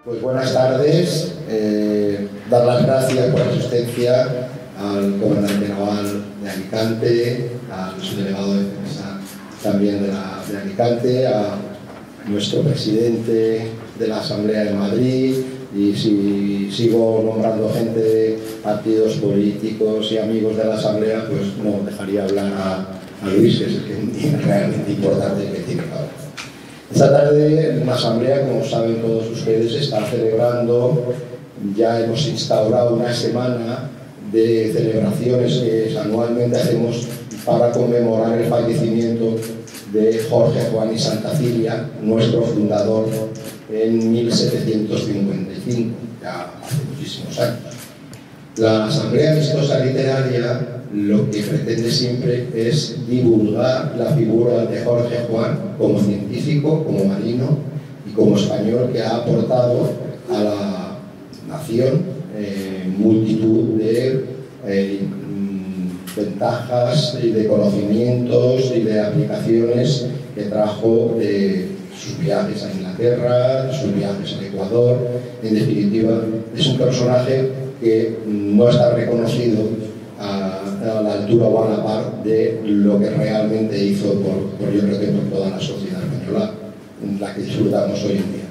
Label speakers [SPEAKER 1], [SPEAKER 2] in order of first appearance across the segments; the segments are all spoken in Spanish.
[SPEAKER 1] Pues buenas tardes, dar las gracias por la asistencia al comandante naval de Alicante, al subdelegado de defensa también de Alicante, a nuestro presidente de la Asamblea de Madrid, y si sigo nombrando gente de partidos políticos y amigos de la Asamblea, pues no dejaría hablar a Luis, que es el que realmente importante que tiene que hablar. Esta tarde la Asamblea, como saben todos ustedes, está celebrando, ya hemos instaurado una semana de celebraciones que anualmente hacemos para conmemorar el fallecimiento de Jorge Juan y Santa Cilia, nuestro fundador, en 1755, ya hace muchísimos años. La Asamblea Amistosa Literaria lo que pretende siempre es divulgar la figura de Jorge Juan como científico, como marino y como español, que ha aportado a la nación multitud de ventajas y de conocimientos y de aplicaciones que trajo de sus viajes a Inglaterra, sus viajes a Ecuador. En definitiva, es un personaje que no está reconocido a la altura o a la par de lo que realmente hizo por yo creo que por toda la sociedad española, en la que disfrutamos hoy en día.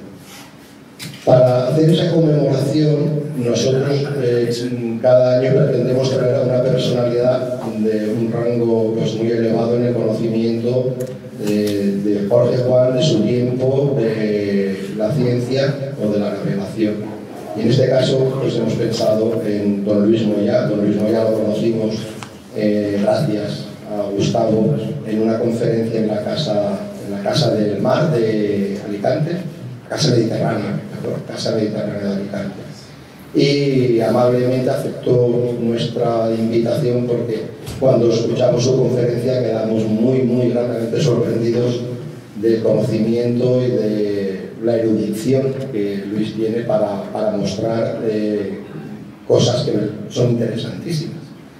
[SPEAKER 1] Para hacer esa conmemoración, nosotros cada año pretendemos traer a una personalidad de un rango pues, muy elevado en el conocimiento de Jorge Juan, de su tiempo, de la ciencia o de la navegación. Y en este caso pues hemos pensado en don Luis Moyá. Don Luis Moyá lo conocimos gracias a Gustavo en una conferencia en la Casa del Mar de Alicante, Casa Mediterránea de Alicante. Y amablemente aceptó nuestra invitación porque cuando escuchamos su conferencia quedamos muy gratamente sorprendidos del conocimiento y de la erudición que Luis tiene para mostrar cosas que son interesantísimas.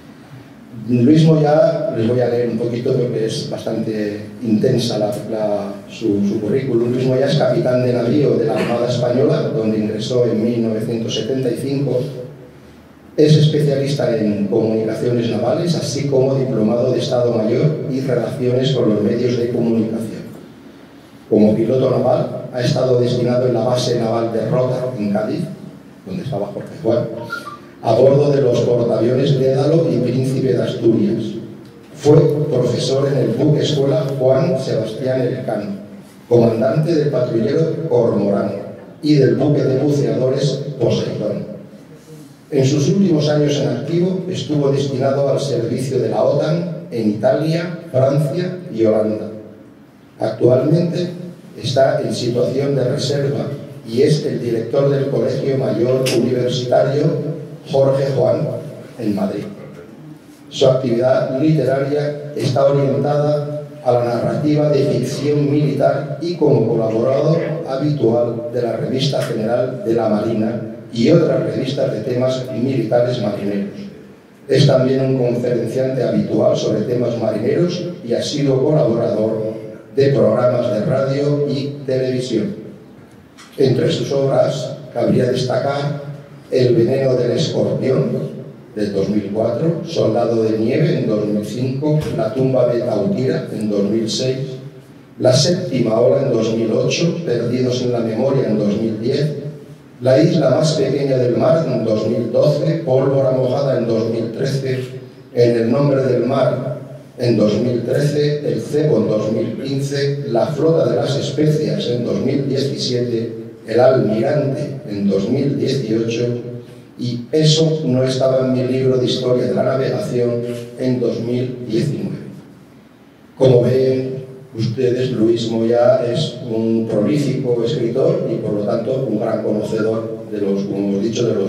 [SPEAKER 1] Luis Moyá, les voy a leer un poquito porque es bastante intensa su currículum. Luis Moyá es capitán de navío de la Armada Española, donde ingresó en 1975. Es especialista en comunicaciones navales, así como diplomado de Estado Mayor y relaciones con los medios de comunicación. Como piloto naval, ha estado destinado en la base naval de Rota, en Cádiz, donde estaba Jorge Juan, a bordo de los portaaviones Dédalo y Príncipe de Asturias. Fue profesor en el buque escuela Juan Sebastián Elcano, comandante del patrullero Cormorán y del buque de buceadores Poseidón. En sus últimos años en activo estuvo destinado al servicio de la OTAN en Italia, Francia y Holanda. Actualmente está en situación de reserva y es el director del Colegio Mayor Universitario Jorge Juan en Madrid. Su actividad literaria está orientada a la narrativa de ficción militar y como colaborador habitual de la Revista General de la Marina y otras revistas de temas militares marineros. Es también un conferenciante habitual sobre temas marineros y ha sido colaborador de programas de radio y televisión. Entre sus obras cabría destacar El veneno del escorpión, del 2004, Soldado de nieve, en 2005, La tumba de Tautira, en 2006, La séptima ola, en 2008, Perdidos en la memoria, en 2010, La isla más pequeña del mar, en 2012, Pólvora mojada, en 2013, En el nombre del mar, en 2013, El cebo, en 2015, La flota de las especias, en 2017, El almirante, en 2018, y Eso no estaba en mi libro de historia de la navegación, en 2019. Como ven ustedes, Luis Moyá es un prolífico escritor y por lo tanto un gran conocedor de los, como hemos dicho, de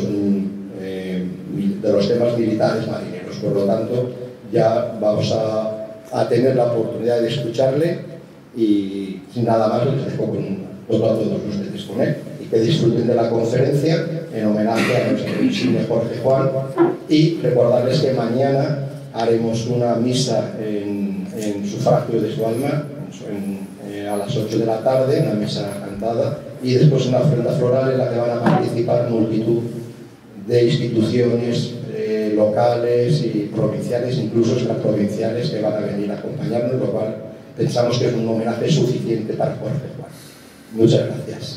[SPEAKER 1] los temas militares marineros. Por lo tanto, ya vamos a tener la oportunidad de escucharle y sin nada más les dejo con todos ustedes con él y que disfruten de la conferencia en homenaje a nuestro insigne Jorge Juan, y recordarles que mañana haremos una misa en sufragio de su alma a las 8 de la tarde, una misa cantada y después una ofrenda floral en la que van a participar multitud de instituciones locales y provinciales, incluso extraprovinciales, que van a venir a acompañarnos, lo cual pensamos que es un homenaje suficiente para Jorge Juan. Muchas gracias.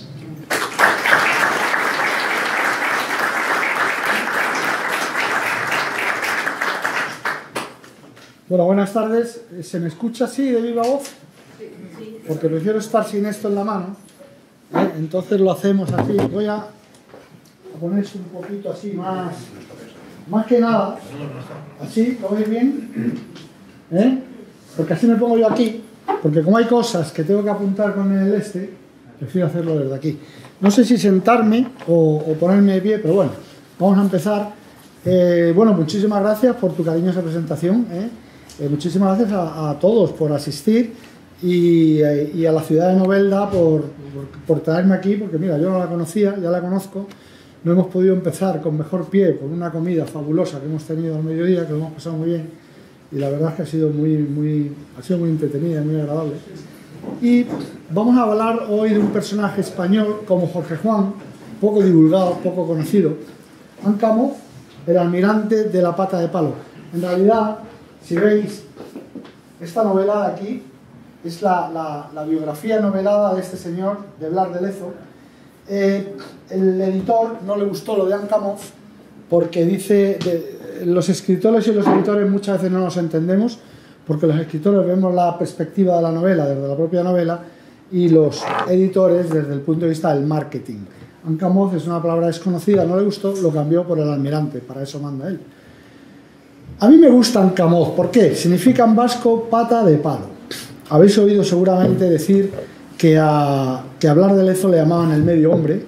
[SPEAKER 2] Bueno, buenas tardes. ¿Se me escucha así de viva voz? Porque prefiero estar sin esto en la mano. Entonces lo hacemos así. Voy a poner esto un poquito así, más que nada. Así, ¿lo veis bien? Porque así me pongo yo aquí. Porque como hay cosas que tengo que apuntar con el prefiero hacerlo desde aquí. No sé si sentarme o ponerme de pie, pero bueno, vamos a empezar. Bueno, muchísimas gracias por tu cariñosa presentación. Muchísimas gracias a todos por asistir y a la ciudad de Novelda por traerme aquí, porque mira, yo no la conocía, ya la conozco. No hemos podido empezar con mejor pie, con una comida fabulosa que hemos tenido al mediodía, que lo hemos pasado muy bien, y la verdad es que ha sido muy entretenida, muy agradable. Y vamos a hablar hoy de un personaje español como Jorge Juan, poco divulgado, poco conocido. Ancamo, el almirante de la pata de palo. En realidad, si veis, esta novela de aquí es la biografía novelada de este señor, de Blas de Lezo. El editor no le gustó lo de Ancamo porque dice, los escritores y los editores muchas veces no nos entendemos, porque los escritores vemos la perspectiva de la novela desde la propia novela y los editores desde el punto de vista del marketing. Ancamo es una palabra desconocida, no le gustó, lo cambió por el almirante, para eso manda él. A mí me gusta Ancamo, ¿por qué? Significa en vasco pata de palo. Habéis oído seguramente decir que a Blas de Lezo le llamaban el medio hombre,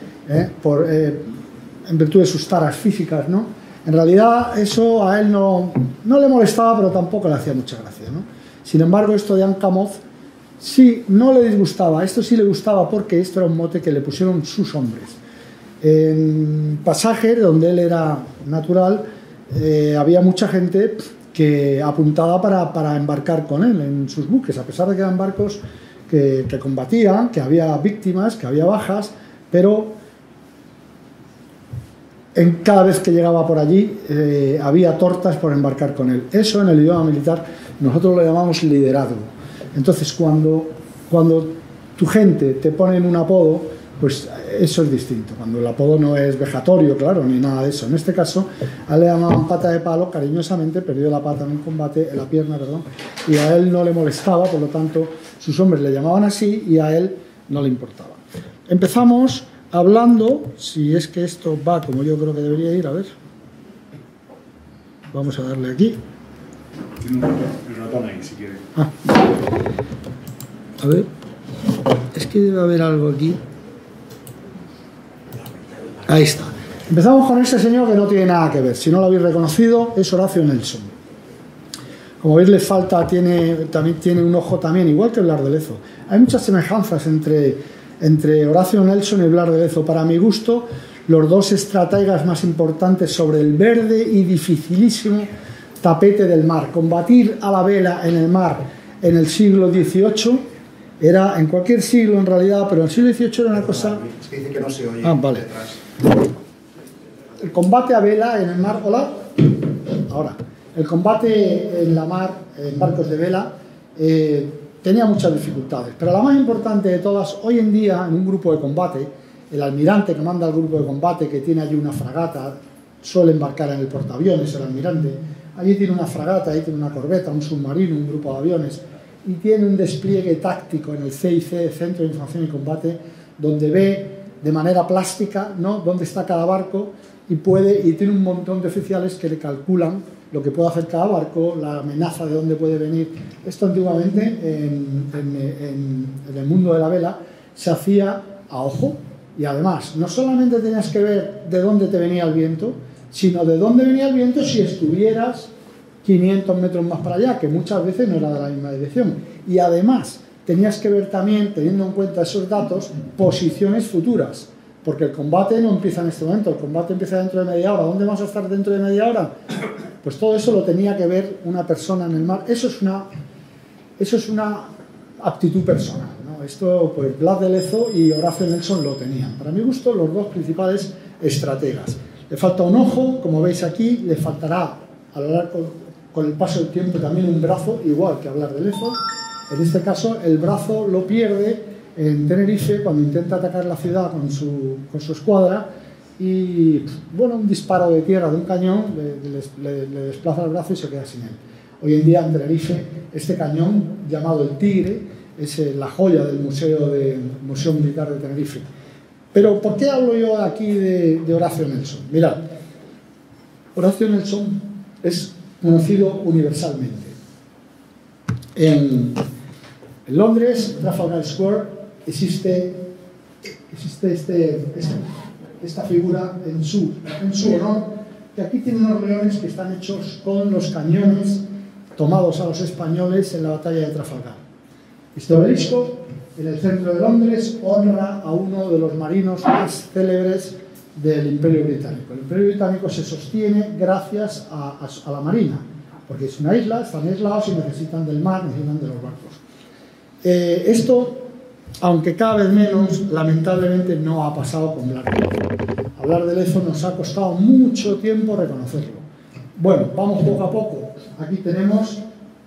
[SPEAKER 2] en virtud de sus taras físicas, ¿no? En realidad eso a él no le molestaba, pero tampoco le hacía mucha gracia, ¿no? Sin embargo, esto de Ancamo sí no le disgustaba, esto sí le gustaba porque esto era un mote que le pusieron sus hombres. En Pasajes, donde él era natural, había mucha gente que apuntaba para embarcar con él en sus buques, a pesar de que eran barcos que combatían, que había víctimas, que había bajas, pero cada vez que llegaba por allí había tortas por embarcar con él. Eso en el idioma militar nosotros lo llamamos liderazgo. Entonces cuando tu gente te pone en un apodo, pues eso es distinto. Cuando el apodo no es vejatorio, claro, ni nada de eso. En este caso, a él le llamaban pata de palo, cariñosamente, perdió la pata en un combate, la pierna, perdón, y a él no le molestaba, por lo tanto, sus hombres le llamaban así y a él no le importaba. Empezamos hablando, si es que esto va como yo creo que debería ir, a ver. Vamos a darle aquí.
[SPEAKER 3] Tiene el ratón ahí, si quiere.
[SPEAKER 2] A ver, es que debe haber algo aquí. Ahí está. Empezamos con este señor que no tiene nada que ver. Si no lo habéis reconocido, es Horacio Nelson. Como veis, le falta, también tiene un ojo también, igual que Blas de Lezo. Hay muchas semejanzas entre Horacio Nelson y Blas de Lezo. Para mi gusto, los dos estrategas más importantes sobre el verde y dificilísimo tapete del mar. Combatir a la vela en el mar en el siglo XVIII era, en cualquier siglo en realidad, pero en el siglo XVIII era una cosa...
[SPEAKER 1] Es que dice que no se oye.
[SPEAKER 2] Vale. El combate a vela en el mar... ¿Hola? Ahora. El combate en la mar, en barcos de vela, tenía muchas dificultades. Pero la más importante de todas, hoy en día, en un grupo de combate, el almirante que manda el grupo de combate, que tiene allí una fragata, suele embarcar en el portaaviones, el almirante, allí tiene una fragata, ahí tiene una corbeta, un submarino, un grupo de aviones, y tiene un despliegue táctico en el CIC, Centro de Información y Combate, donde ve de manera plástica, ¿no?, dónde está cada barco y tiene un montón de oficiales que le calculan lo que puede hacer cada barco, la amenaza de dónde puede venir. Esto antiguamente en el mundo de la vela se hacía a ojo y además no solamente tenías que ver de dónde te venía el viento, sino de dónde venía el viento si estuvieras 500 metros más para allá, que muchas veces no era de la misma dirección. Y además tenías que ver también, teniendo en cuenta esos datos, posiciones futuras, porque el combate no empieza en este momento, el combate empieza dentro de media hora. ¿Dónde vamos a estar dentro de media hora? Pues todo eso lo tenía que ver una persona en el mar. Eso es una aptitud personal, ¿no? esto pues Blas de Lezo y Horacio Nelson lo tenían. Para mi gusto, los dos principales estrategas. Le falta un ojo, como veis aquí, le faltará a lo largo, con el paso del tiempo también un brazo, igual que a Blas de Lezo. En este caso, el brazo lo pierde en Tenerife cuando intenta atacar la ciudad con su escuadra y, bueno, un disparo de tierra de un cañón le desplaza el brazo y se queda sin él. Hoy en día en Tenerife, este cañón, llamado el Tigre, es la joya del Museo Militar de Tenerife. Pero, ¿por qué hablo yo aquí de Horacio Nelson? Mirad, Horacio Nelson es conocido universalmente. En Londres, Trafalgar Square, existe esta figura en su honor, que aquí tiene unos leones que están hechos con los cañones tomados a los españoles en la batalla de Trafalgar. Este obelisco, en el centro de Londres, honra a uno de los marinos más célebres del Imperio Británico. El Imperio Británico se sostiene gracias a la marina, porque es una isla, están aislados y necesitan del mar, necesitan de los barcos. Esto, aunque cada vez menos, lamentablemente no ha pasado con Blas de Lezo. Hablar de Lezo nos ha costado mucho tiempo reconocerlo. Bueno, vamos poco a poco. Aquí tenemos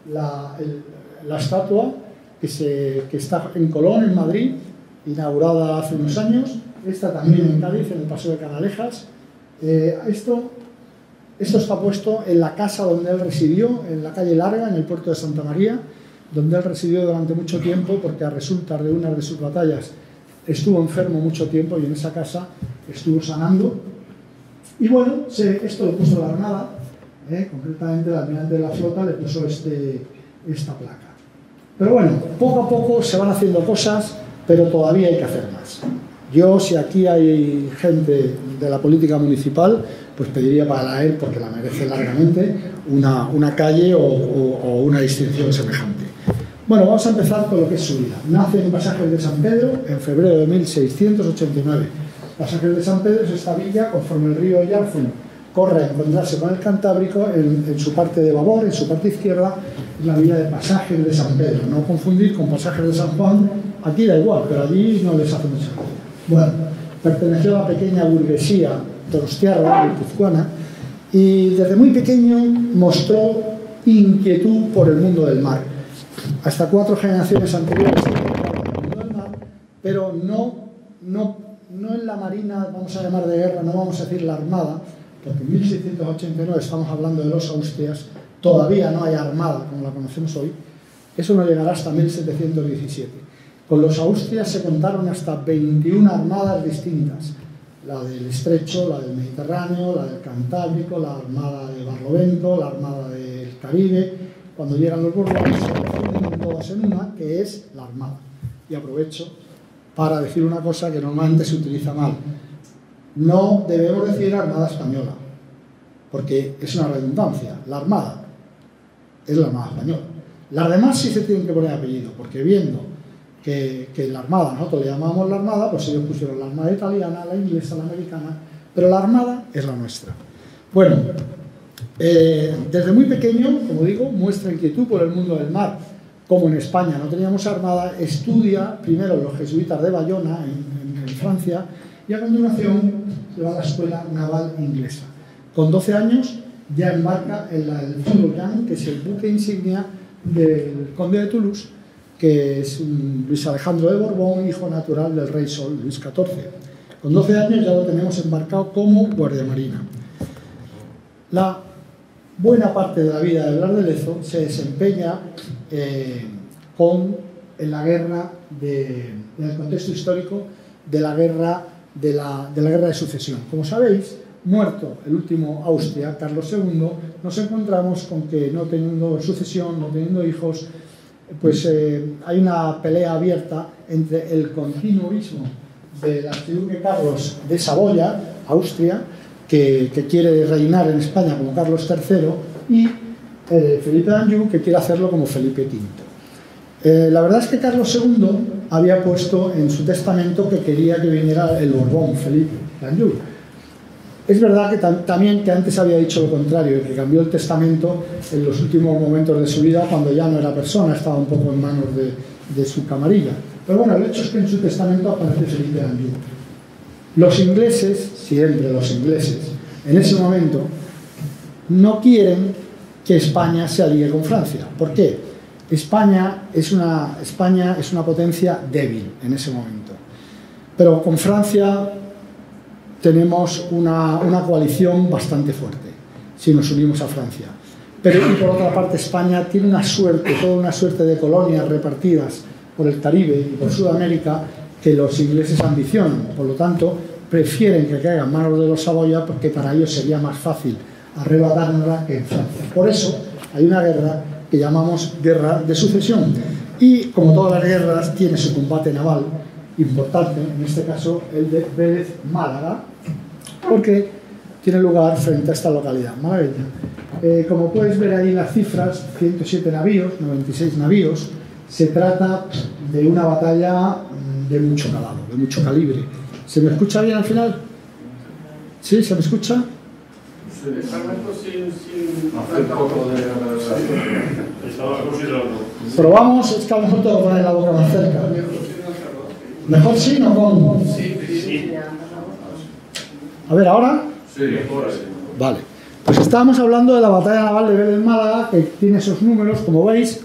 [SPEAKER 2] la estatua que está en Colón, en Madrid, inaugurada hace unos años. Esta también en Cádiz, en el Paseo de Canalejas. Esto está puesto en la casa donde él residió, en la calle Larga, en el puerto de Santa María, donde él residió durante mucho tiempo, porque a resultas de una de sus batallas estuvo enfermo mucho tiempo y en esa casa estuvo sanando. Y bueno, esto lo puso la Armada, concretamente el almirante de la flota le puso esta placa. Pero bueno, poco a poco se van haciendo cosas, pero todavía hay que hacer más. Yo, si aquí hay gente de la política municipal, pues pediría para él, porque la merece largamente, una calle o una distinción semejante. Bueno, vamos a empezar con lo que es su vida. Nace en Pasajes de San Pedro en febrero de 1689. Pasajes de San Pedro es esta villa, conforme el río Yarzun corre a encontrarse con el Cantábrico, en su parte de babor, en su parte izquierda, es la villa de Pasajes de San Pedro. No confundir con Pasajes de San Juan, aquí da igual, pero allí no les hace mucha gracia. Bueno, perteneció a la pequeña burguesía donostiarra, guipuzcoana, y desde muy pequeño mostró inquietud por el mundo del mar. Hasta 4 generaciones anteriores se dedicaba al mundo del mar, pero no en la marina, vamos a llamar de guerra, no vamos a decir la armada, porque en 1689 estamos hablando de los Austrias, todavía no hay armada como la conocemos hoy, eso no llegará hasta 1717. Con los Austrias se contaron hasta 21 armadas distintas, la del Estrecho, la del Mediterráneo, la del Cantábrico, la armada de Barlovento, la armada del Caribe. Cuando llegan los Borbones se confunden todas en una, que es la armada. Y aprovecho para decir una cosa que normalmente se utiliza mal. No debemos decir armada española, porque es una redundancia. La armada es la armada española. Las demás sí se tienen que poner apellido, porque viendo que la armada, nosotros le llamamos la armada, pues ellos pusieron la armada italiana, la inglesa, la americana, pero la armada es la nuestra. Bueno, desde muy pequeño, como digo, muestra inquietud por el mundo del mar. Como en España no teníamos armada, estudia primero los jesuitas de Bayona, en Francia, y a continuación se va a la escuela naval inglesa. Con 12 años ya embarca en el Fluvian, que es el buque insignia del conde de Toulouse, que es Luis Alejandro de Borbón, hijo natural del rey Sol, Luis XIV. Con 12 años ya lo tenemos embarcado como guardiamarina. La buena parte de la vida de Blas de Lezo se desempeña en la guerra, en el contexto histórico de la guerra de sucesión. Como sabéis, muerto el último Austria, Carlos II, nos encontramos con que no teniendo sucesión, no teniendo hijos, pues hay una pelea abierta entre el continuismo del archiduque Carlos de Saboya, Austria, que quiere reinar en España como Carlos III, y Felipe d'Anjou, que quiere hacerlo como Felipe V. La verdad es que Carlos II había puesto en su testamento que quería que viniera el Borbón, Felipe d'Anjou. Es verdad que también que antes había dicho lo contrario, que cambió el testamento en los últimos momentos de su vida, cuando ya no era persona, estaba un poco en manos de su camarilla. Pero bueno, el hecho es que en su testamento aparece Felipe Anjou. Los ingleses, siempre los ingleses, en ese momento no quieren que España se alíe con Francia. ¿Por qué? España es una potencia débil en ese momento. Pero con Francia tenemos una coalición bastante fuerte, si nos unimos a Francia. Pero y por otra parte España tiene una suerte, toda una suerte de colonias repartidas por el Caribe y por Sudamérica que los ingleses ambicionan. Por lo tanto, prefieren que caiga en manos de los Saboya porque para ellos sería más fácil arrebatárnosla que en Francia. Por eso hay una guerra que llamamos guerra de sucesión. Y como todas las guerras tiene su combate naval importante, en este caso el de Vélez-Málaga, porque tiene lugar frente a esta localidad malagueña. Como puedes ver ahí en las cifras, 107 navíos, 96 navíos. Se trata de una batalla de mucho calado, de mucho calibre. ¿Se me escucha bien al final? ¿Sí? ¿Se me escucha? Probamos, es que a lo mejor tengo que poner la boca más cerca. ¿Mejor sí o no con? Sí. A ver, ¿ahora? Sí, ahora sí. Vale. Pues estábamos hablando de la batalla naval de Vélez-Málaga, que tiene esos números, como veis.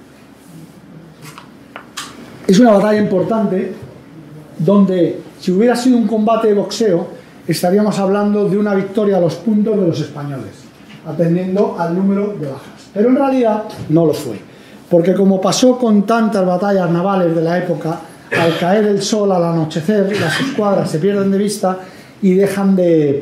[SPEAKER 2] Es una batalla importante, donde si hubiera sido un combate de boxeo, estaríamos hablando de una victoria a los puntos de los españoles, atendiendo al número de bajas. Pero en realidad no lo fue, porque como pasó con tantas batallas navales de la época, al caer el sol, al anochecer, las escuadras se pierden de vista y dejan de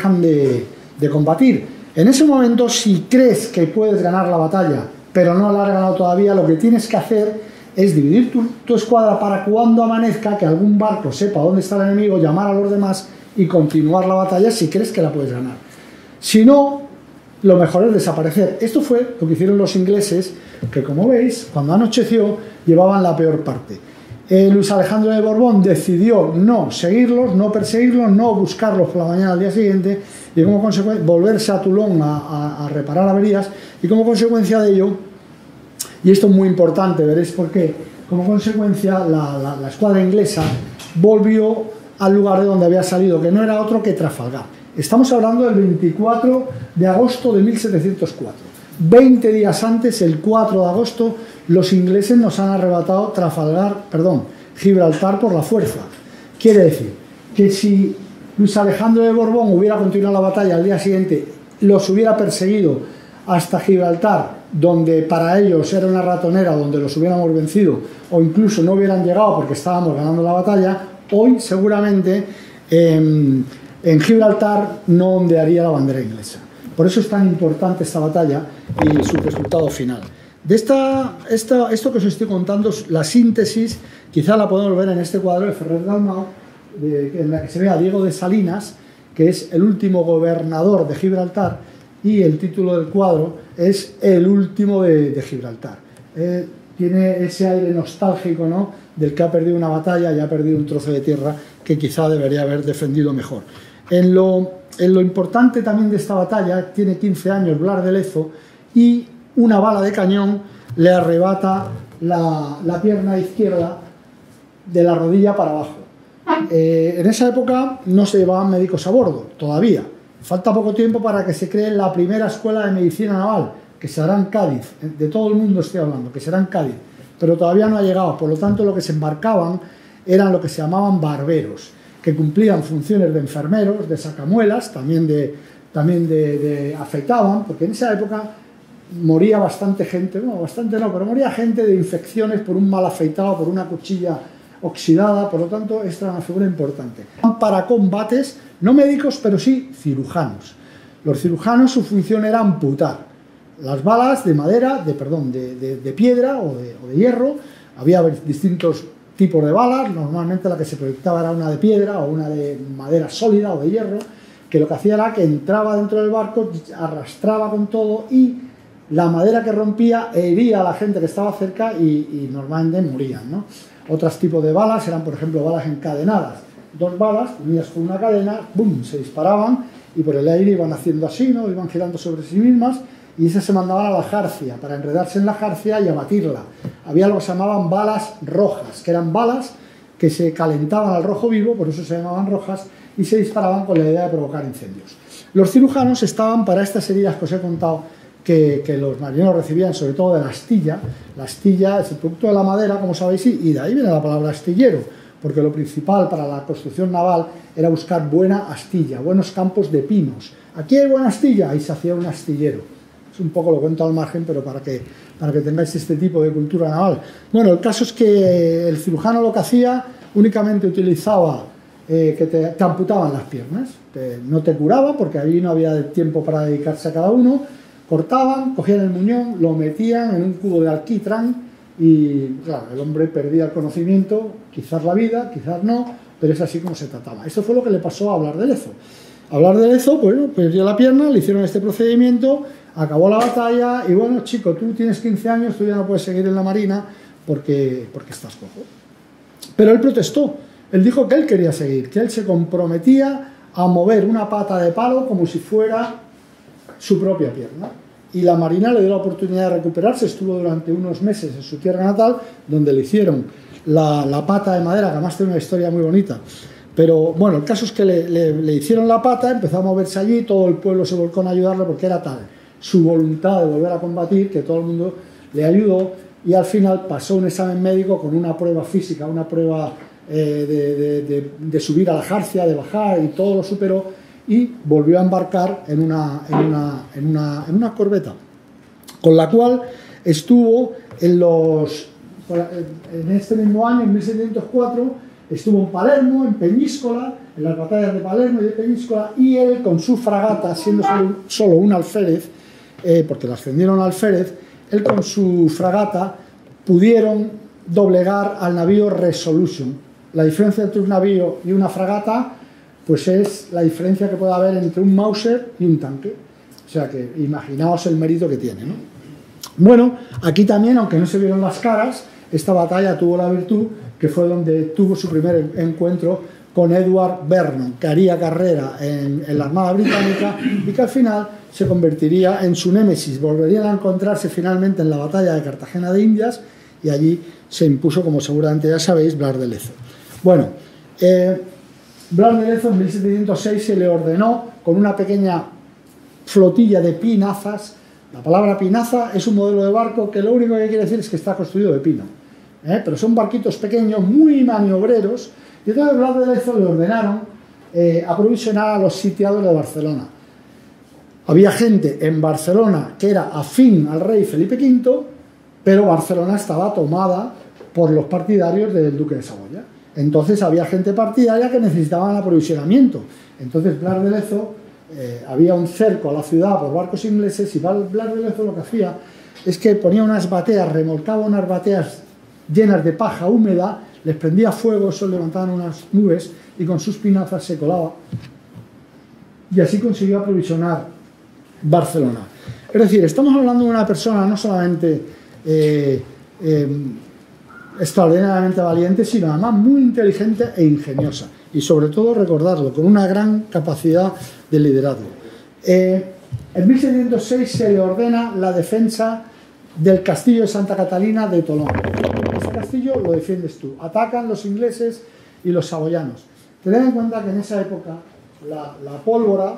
[SPEAKER 2] combatir. En ese momento, si crees que puedes ganar la batalla, pero no la has ganado todavía, lo que tienes que hacer es dividir tu escuadra para cuando amanezca, que algún barco sepa dónde está el enemigo, llamar a los demás y continuar la batalla si crees que la puedes ganar. Si no, lo mejor es desaparecer. Esto fue lo que hicieron los ingleses, que como veis, cuando anocheció, llevaban la peor parte. Luis Alejandro de Borbón decidió no seguirlos, no perseguirlos, no buscarlos por la mañana al día siguiente y como consecuencia volverse a Toulon a reparar averías, y como consecuencia de ello, y esto es muy importante, veréis por qué, como consecuencia la escuadra inglesa volvió al lugar de donde había salido, que no era otro que Trafalgar. Estamos hablando del 24 de agosto de 1704. 20 días antes, el 4 de agosto, los ingleses nos han arrebatado Gibraltar por la fuerza. Quiere decir que si Luis Alejandro de Borbón hubiera continuado la batalla al día siguiente, los hubiera perseguido hasta Gibraltar, donde para ellos era una ratonera, donde los hubiéramos vencido, o incluso no hubieran llegado porque estábamos ganando la batalla, hoy seguramente en Gibraltar no ondearía la bandera inglesa. Por eso es tan importante esta batalla y su resultado final. De esto que os estoy contando, la síntesis, quizá la podemos ver en este cuadro de Ferrer Dalmau, en la que se ve a Diego de Salinas, que es el último gobernador de Gibraltar, y el título del cuadro es El último de Gibraltar. Tiene ese aire nostálgico, ¿no?, del que ha perdido una batalla y ha perdido un trozo de tierra que quizá debería haber defendido mejor. En lo importante también de esta batalla, tiene 15 años Blas de Lezo y una bala de cañón le arrebata la pierna izquierda de la rodilla para abajo. En esa época no se llevaban médicos a bordo, todavía. Falta poco tiempo para que se cree la primera escuela de medicina naval, que será en Cádiz, de todo el mundo estoy hablando, que será en Cádiz, pero todavía no ha llegado. Por lo tanto, lo que se embarcaban eran lo que se llamaban barberos, que cumplían funciones de enfermeros, de sacamuelas, también de afeitaban, porque en esa época moría bastante gente, bueno, bastante no, pero moría gente de infecciones por un mal afeitado, por una cuchilla oxidada. Por lo tanto, esta era una figura importante. Para combates, no médicos, pero sí cirujanos. Los cirujanos, su función era amputar las balas de madera, de piedra o de hierro. Había distintos tipos de balas, normalmente la que se proyectaba era una de piedra o una de madera sólida o de hierro, que lo que hacía era que entraba dentro del barco, arrastraba con todo y la madera que rompía hería a la gente que estaba cerca y normalmente morían, ¿no? Otros tipos de balas eran, por ejemplo, balas encadenadas. 2 balas unidas con una cadena, ¡bum!, se disparaban y por el aire iban haciendo así, ¿no?, iban girando sobre sí mismas y esas se mandaban a la jarcia, para enredarse en la jarcia y abatirla. Había lo que se llamaban balas rojas, que eran balas que se calentaban al rojo vivo, por eso se llamaban rojas, y se disparaban con la idea de provocar incendios. Los cirujanos estaban para estas heridas que os he contado, que los marineros recibían, sobre todo de la astilla. La astilla es el producto de la madera, como sabéis, y de ahí viene la palabra astillero, porque lo principal para la construcción naval era buscar buena astilla, buenos campos de pinos. Aquí hay buena astilla, ahí se hacía un astillero. Es un poco, lo cuento al margen, pero para que tengáis este tipo de cultura naval. Bueno, el caso es que el cirujano lo que hacía, únicamente utilizaba que te amputaban las piernas, no te curaba porque ahí no había tiempo para dedicarse a cada uno, cortaban, cogían el muñón, lo metían en un cubo de alquitrán y claro, el hombre perdía el conocimiento, quizás la vida, quizás no, pero es así como se trataba. Esto fue lo que le pasó a Blas de Lezo. A Blas de Lezo, pues, perdió la pierna, le hicieron este procedimiento, acabó la batalla y bueno, chico, tú tienes 15 años, tú ya no puedes seguir en la marina porque estás cojo. Pero él protestó. Él dijo que él quería seguir, que él se comprometía a mover una pata de palo como si fuera su propia pierna. Y la Marina le dio la oportunidad de recuperarse, estuvo durante unos meses en su tierra natal, donde le hicieron la pata de madera, que además tiene una historia muy bonita. Pero bueno, el caso es que le hicieron la pata, empezó a moverse allí, todo el pueblo se volcó a ayudarle porque era tal su voluntad de volver a combatir, que todo el mundo le ayudó, y al final pasó un examen médico con una prueba física, una prueba de subir a la jarcia, de bajar, y todo lo superó, y volvió a embarcar en una corbeta, con la cual estuvo en este mismo año, en 1704, estuvo en Palermo, en Peñíscola, en las batallas de Palermo y de Peñíscola, y él con su fragata, siendo solo un alférez, porque le ascendieron alférez, él con su fragata pudieron doblegar al navío Resolution. La diferencia entre un navío y una fragata pues es la diferencia que puede haber entre un Mauser y un tanque. O sea que imaginaos el mérito que tiene, ¿no? Bueno, aquí también, aunque no se vieron las caras, esta batalla tuvo la virtud que fue donde tuvo su primer encuentro con Edward Vernon, que haría carrera en la Armada Británica y que al final se convertiría en su némesis. Volverían a encontrarse finalmente en la batalla de Cartagena de Indias y allí se impuso, como seguramente ya sabéis, Blas de Lezo. Bueno, Blas de Lezo en 1706 se le ordenó con una pequeña flotilla de pinazas. La palabra pinaza es un modelo de barco que lo único que quiere decir es que está construido de pino, pero son barquitos pequeños, muy maniobreros, y entonces Blas de Lezo le ordenaron aprovisionar a los sitiados de Barcelona. Había gente en Barcelona que era afín al rey Felipe V, pero Barcelona estaba tomada por los partidarios del duque de Saboya. Entonces había gente partidaria que necesitaba el aprovisionamiento. Entonces Blas de Lezo, había un cerco a la ciudad por barcos ingleses, y Blas de Lezo lo que hacía es que ponía unas bateas, remolcaba unas bateas llenas de paja húmeda, les prendía fuego, eso levantaban unas nubes y con sus pinazas se colaba. Y así consiguió aprovisionar Barcelona. Es decir, estamos hablando de una persona no solamente extraordinariamente valiente, sino además muy inteligente e ingeniosa, y sobre todo, recordarlo, con una gran capacidad de liderazgo. En 1706 se le ordena la defensa del castillo de Santa Catalina de Tolón. Ese castillo lo defiendes tú. Atacan los ingleses y los saboyanos. Tened en cuenta que en esa época la pólvora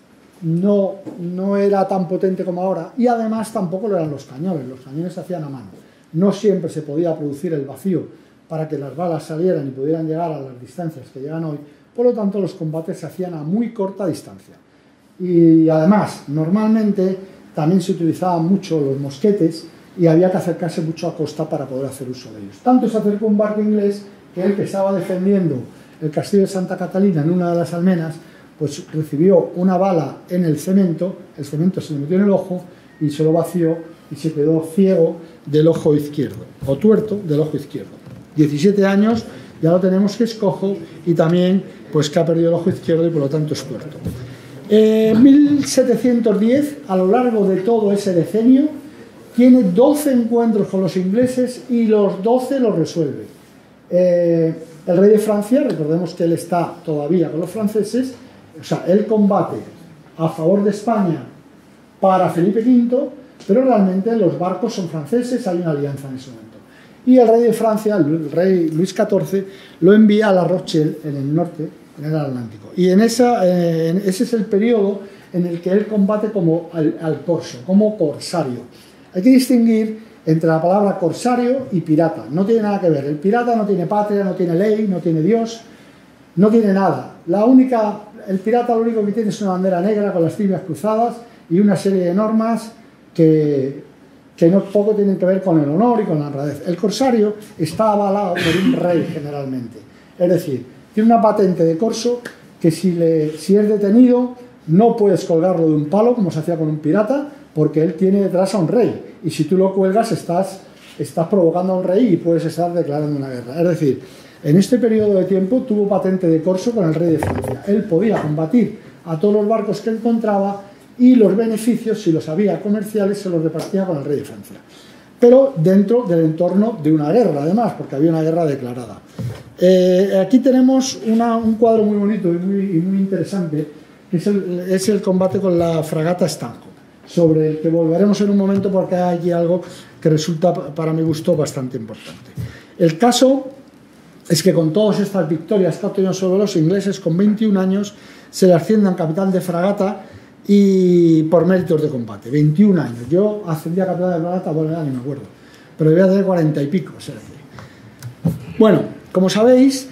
[SPEAKER 2] no era tan potente como ahora, y además tampoco lo eran los cañones. Los cañones se hacían a mano. No siempre se podía producir el vacío para que las balas salieran y pudieran llegar a las distancias que llegan hoy. Por lo tanto, los combates se hacían a muy corta distancia. Y además, normalmente también se utilizaban mucho los mosquetes y había que acercarse mucho a costa para poder hacer uso de ellos. Tanto se acercó un barco inglés que el que estaba defendiendo el castillo de Santa Catalina en una de las almenas, pues recibió una bala en el cemento se le metió en el ojo y se lo vació y se quedó ciego del ojo izquierdo, o tuerto del ojo izquierdo. 17 años, ya lo tenemos que es cojo y también pues que ha perdido el ojo izquierdo y por lo tanto es tuerto. En 1710, a lo largo de todo ese decenio, tiene 12 encuentros con los ingleses y los 12 los resuelve. El rey de Francia, recordemos que él está todavía con los franceses, o sea, él combate a favor de España para Felipe V, pero realmente los barcos son franceses, hay una alianza en ese momento. Y el rey de Francia, el rey Luis XIV, lo envía a La Rochelle, en el norte, en el Atlántico. Y ese es el periodo en el que él combate como al corso, como corsario. Hay que distinguir entre la palabra corsario y pirata. No tiene nada que ver. El pirata no tiene patria, no tiene ley, no tiene Dios, no tiene nada. El pirata lo único que tiene es una bandera negra con las tibias cruzadas y una serie de normas que no poco tienen que ver con el honor y con la honradez. El corsario está avalado por un rey generalmente. Es decir, tiene una patente de corso que si es detenido no puedes colgarlo de un palo como se hacía con un pirata, porque él tiene detrás a un rey. Y si tú lo cuelgas estás provocando a un rey y puedes estar declarando una guerra. Es decir, en este periodo de tiempo tuvo patente de corso con el rey de Francia. Él podía combatir a todos los barcos que encontraba y los beneficios, si los había comerciales, se los repartía con el rey de Francia. Pero dentro del entorno de una guerra, además, porque había una guerra declarada. Aquí tenemos un cuadro muy bonito y muy interesante, que es el combate con la fragata Stanhope, sobre el que volveremos en un momento porque hay aquí algo que resulta, para mi gusto, bastante importante. El caso es que con todas estas victorias que ha obtenido sobre los ingleses, con 21 años, se le ascienden capitán de fragata y por méritos de combate. 21 años. Yo ascendí a capitán de fragata, bueno, ya ni me acuerdo, pero debía tener 40 y pico. O sea, bueno, como sabéis,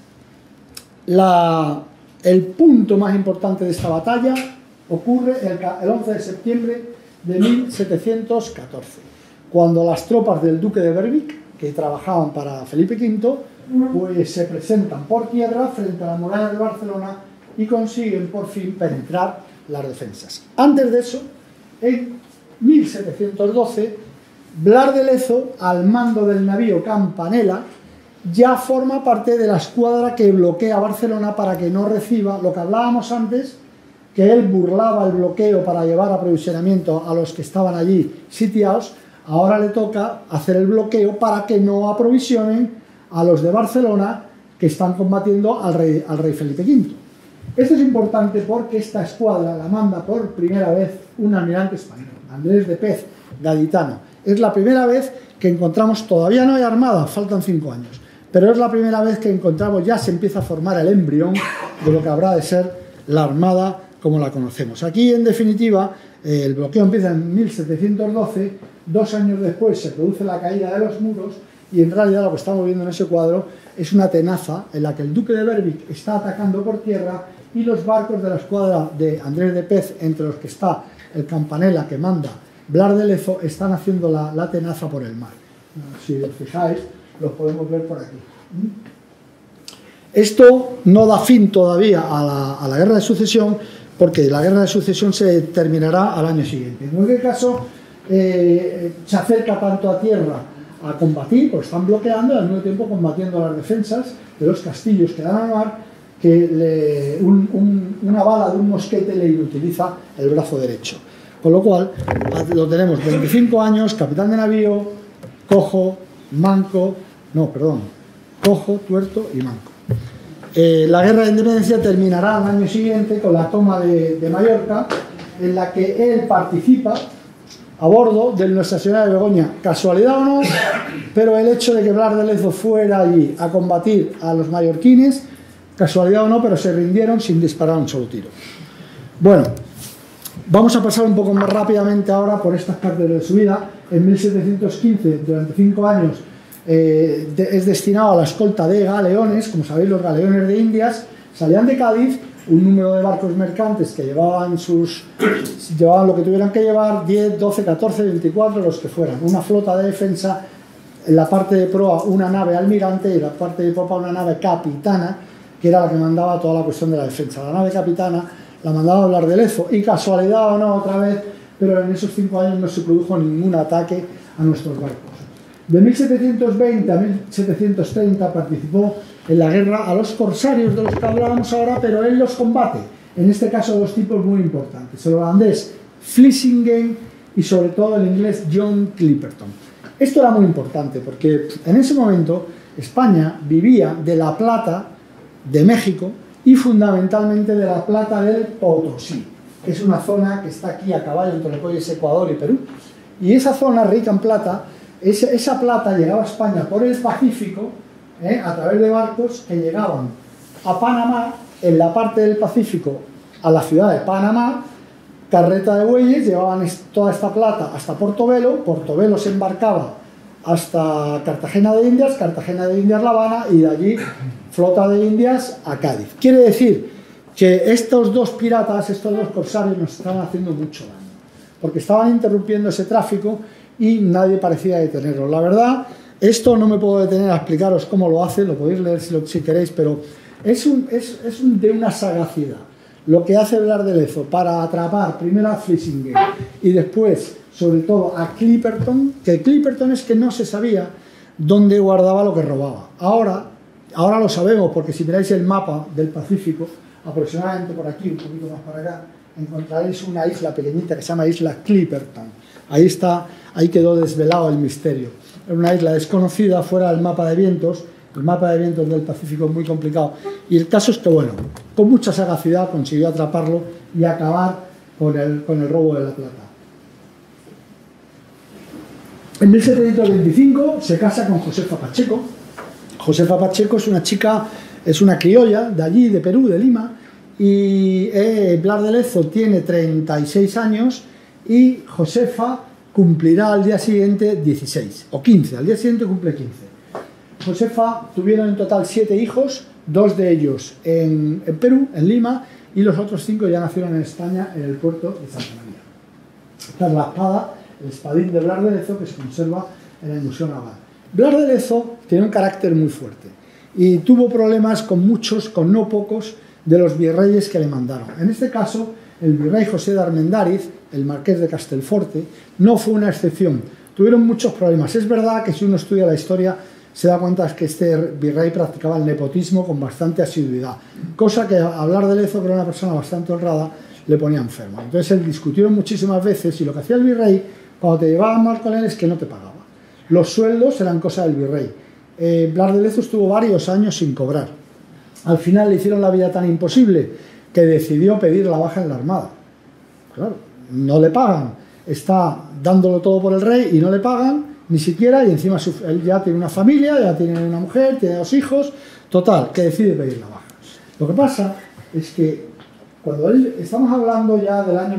[SPEAKER 2] el punto más importante de esta batalla ocurre el 11 de septiembre de 1714, cuando las tropas del duque de Berwick, que trabajaban para Felipe V, pues se presentan por tierra frente a la muralla de Barcelona y consiguen por fin penetrar las defensas. Antes de eso, en 1712, Blas de Lezo, al mando del navío Campanella, ya forma parte de la escuadra que bloquea Barcelona para que no reciba lo que hablábamos antes, que él burlaba el bloqueo para llevar aprovisionamiento a los que estaban allí sitiados. Ahora le toca hacer el bloqueo para que no aprovisionen a los de Barcelona que están combatiendo al rey Felipe V. Esto es importante porque esta escuadra la manda por primera vez un almirante español, Andrés de Pez, gaditano. Es la primera vez que encontramos, todavía no hay armada, faltan 5 años, pero es la primera vez que encontramos, ya se empieza a formar el embrión de lo que habrá de ser la armada como la conocemos. Aquí, en definitiva, el bloqueo empieza en 1712, 2 años después se produce la caída de los muros y en realidad lo que estamos viendo en ese cuadro es una tenaza en la que el duque de Berwick está atacando por tierra y los barcos de la escuadra de Andrés de Pez, entre los que está el Campanella que manda Blas de Lezo, están haciendo la tenaza por el mar. Si os fijáis, los podemos ver por aquí. Esto no da fin todavía a la guerra de sucesión, porque la guerra de sucesión se terminará al año siguiente. En cualquier caso, se acerca tanto a tierra a combatir, pues están bloqueando y al mismo tiempo combatiendo las defensas de los castillos que dan al mar, que una bala de un mosquete le inutiliza el brazo derecho. Con lo cual, lo tenemos 25 años, capitán de navío, cojo, tuerto y manco. La guerra de independencia terminará al año siguiente con la toma de Mallorca, en la que él participa a bordo de Nuestra Señora de Begoña. Casualidad o no, pero el hecho de que Blas de Lezo fuera allí a combatir a los mallorquines, casualidad o no, pero se rindieron sin disparar un solo tiro. Bueno, vamos a pasar un poco más rápidamente ahora por estas partes de su vida. En 1715, durante 5 años, es destinado a la escolta de galeones. Como sabéis, los galeones de Indias salían de Cádiz, un número de barcos mercantes que llevaban lo que tuvieran que llevar, 10, 12, 14, 24, los que fueran, una flota de defensa, en la parte de proa una nave almirante y en la parte de popa una nave capitana, que era la que mandaba toda la cuestión de la defensa. La nave capitana la mandaba Blas de Lezo, y casualidad o no, otra vez, pero en esos 5 años no se produjo ningún ataque a nuestros barcos. De 1720 a 1730 participó en la guerra a los corsarios de los que hablábamos ahora, pero él los combate. En este caso, 2 tipos muy importantes: el holandés Vlissingen y sobre todo el inglés John Clipperton. Esto era muy importante porque en ese momento España vivía de la plata de México y fundamentalmente de la plata del Potosí. que es una zona que está aquí a caballo entre lo que es Ecuador y Perú. Y esa zona rica en plata, esa plata llegaba a España por el Pacífico, a través de barcos que llegaban a Panamá, en la parte del Pacífico, a la ciudad de Panamá, carreta de bueyes, llevaban toda esta plata hasta Portobelo, Portobelo se embarcaba hasta Cartagena de Indias La Habana, y de allí flota de Indias a Cádiz. Quiere decir que estos dos piratas, estos dos corsarios, nos estaban haciendo mucho daño, porque estaban interrumpiendo ese tráfico y nadie parecía detenerlo. La verdad, esto no me puedo detener a explicaros cómo lo hacen, lo podéis leer si queréis, pero es de una sagacidad lo que hace Blas de Lezo para atrapar primero a Flissingen y después, sobre todo, a Clipperton, que Clipperton es que no se sabía dónde guardaba lo que robaba. Ahora lo sabemos, porque si miráis el mapa del Pacífico, aproximadamente por aquí, un poquito más para acá, encontraréis una isla pequeñita que se llama Isla Clipperton. Ahí quedó desvelado el misterio. Era una isla desconocida fuera del mapa de vientos. El mapa de vientos del Pacífico es muy complicado. Y el caso es que, bueno, con mucha sagacidad consiguió atraparlo y acabar con el robo de la plata. En 1725 se casa con Josefa Pacheco. Josefa Pacheco es una chica, es una criolla de allí, de Perú, de Lima, y Blas de Lezo tiene 36 años y Josefa cumplirá al día siguiente 16 o 15, al día siguiente cumple 15. Josefa tuvieron en total 7 hijos, 2 de ellos en Perú, en Lima, y los otros 5 ya nacieron en España, en el puerto de Santa María. Esta es la espada, el espadín de Blas de Lezo, que se conserva en el Museo Naval. Blas de Lezo tiene un carácter muy fuerte y tuvo problemas con muchos, con no pocos, de los virreyes que le mandaron. En este caso, el virrey José de Armendáriz, el marqués de Castelforte, no fue una excepción. Tuvieron muchos problemas. Es verdad que si uno estudia la historia se da cuenta que este virrey practicaba el nepotismo con bastante asiduidad, cosa que a Blas de Lezo, que era una persona bastante honrada, le ponía enfermo. Entonces él discutieron muchísimas veces, y lo que hacía el virrey cuando te llevaban mal con él es que no te pagaba. Los sueldos eran cosa del virrey. Blas de Lezo estuvo varios años sin cobrar. Al final le hicieron la vida tan imposible que decidió pedir la baja en la armada. Claro, no le pagan, está dándolo todo por el rey y no le pagan ni siquiera, y encima él ya tiene una familia, ya tiene una mujer, tiene 2 hijos, total, que decide pedir la baja. Lo que pasa es que cuando estamos hablando ya del año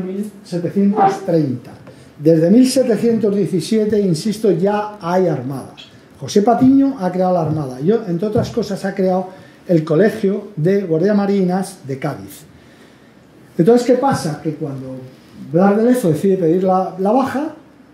[SPEAKER 2] 1730, desde 1717, insisto, ya hay armada. José Patiño ha creado la armada, y entre otras cosas ha creado el Colegio de Guardiamarinas de Cádiz. Entonces, ¿qué pasa? Que cuando Blas de Lezo decide pedir la baja,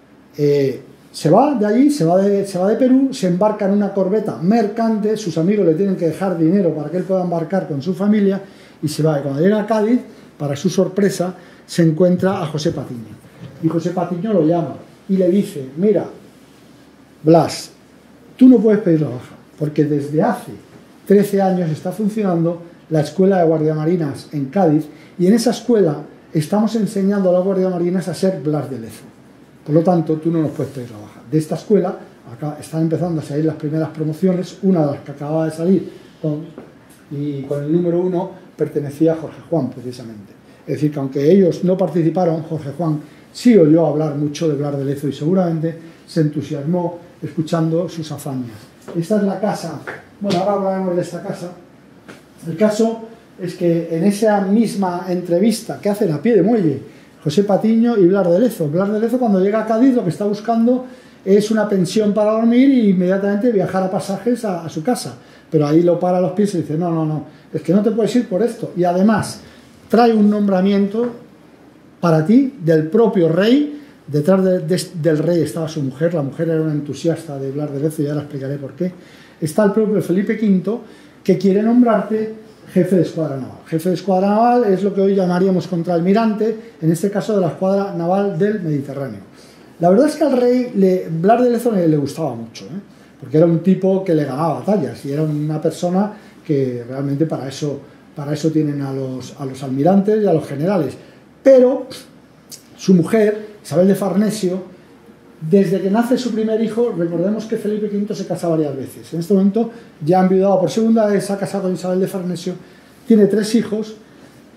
[SPEAKER 2] se va de allí, se va de Perú, se embarca en una corbeta mercante, sus amigos le tienen que dejar dinero para que él pueda embarcar con su familia, y se va. Y cuando llega a Cádiz, para su sorpresa, se encuentra a José Patiño. Y José Patiño lo llama y le dice: mira, Blas, tú no puedes pedir la baja, porque desde hace 13 años está funcionando la Escuela de Guardiamarinas en Cádiz, y en esa escuela estamos enseñando a los guardiamarinas a ser Blas de Lezo. Por lo tanto, tú no nos puedes pedir la baja. De esta escuela, acá están empezando a salir las primeras promociones, una de las que acababa de salir, con el número 1 pertenecía a Jorge Juan, precisamente. Es decir, que aunque ellos no participaron, Jorge Juan sí oyó hablar mucho de Blas de Lezo y seguramente se entusiasmó escuchando sus hazañas. Esta es la casa. Bueno, ahora hablaremos de esta casa. El caso es que en esa misma entrevista que hacen a pie de muelle José Patiño y Blas de Lezo, cuando llega a Cádiz lo que está buscando es una pensión para dormir y inmediatamente viajar a pasajes a su casa, pero ahí lo para a los pies y dice: no, es que no te puedes ir por esto, y además trae un nombramiento para ti del propio rey. Detrás del rey estaba su mujer, la mujer era una entusiasta de Blas de Lezo, y ya la explicaré por qué. Está el propio Felipe V, que quiere nombrarte jefe de escuadra naval. Jefe de escuadra naval es lo que hoy llamaríamos contraalmirante, en este caso de la escuadra naval del Mediterráneo. La verdad es que al rey Blas de Lezo le gustaba mucho, porque era un tipo que le ganaba batallas, y era una persona que realmente para eso tienen a los almirantes y a los generales. Pero su mujer, Isabel de Farnesio, desde que nace su primer hijo, recordemos que Felipe V se casa varias veces. En este momento ya ha enviudado por segunda vez, se ha casado con Isabel de Farnesio, tiene 3 hijos.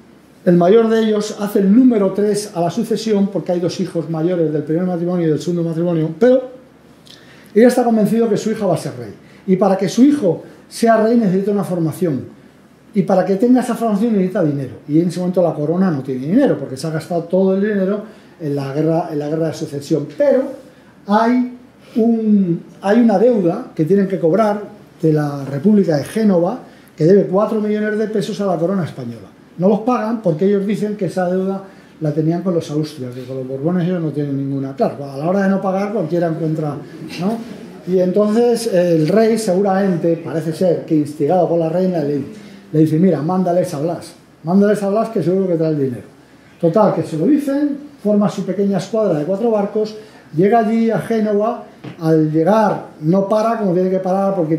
[SPEAKER 2] El mayor de ellos hace el número 3 a la sucesión, porque hay 2 hijos mayores del primer matrimonio y del segundo matrimonio, pero ella está convencido que su hija va a ser rey. Y para que su hijo sea rey necesita una formación. Y para que tenga esa formación necesita dinero. Y en ese momento la corona no tiene dinero, porque se ha gastado todo el dinero en la guerra de sucesión. Pero hay una deuda que tienen que cobrar de la República de Génova, que debe 4 millones de pesos a la corona española. No los pagan porque ellos dicen que esa deuda la tenían con los austrias, que con los borbones ellos no tienen ninguna. Claro, a la hora de no pagar cualquiera encuentra, ¿no? Y entonces el rey seguramente, parece ser que instigado por la reina, le dice, mira, mándales a Blas que seguro que trae el dinero. Total, que se lo dicen, forma su pequeña escuadra de 4 barcos, llega allí a Génova, al llegar no para como tiene que parar porque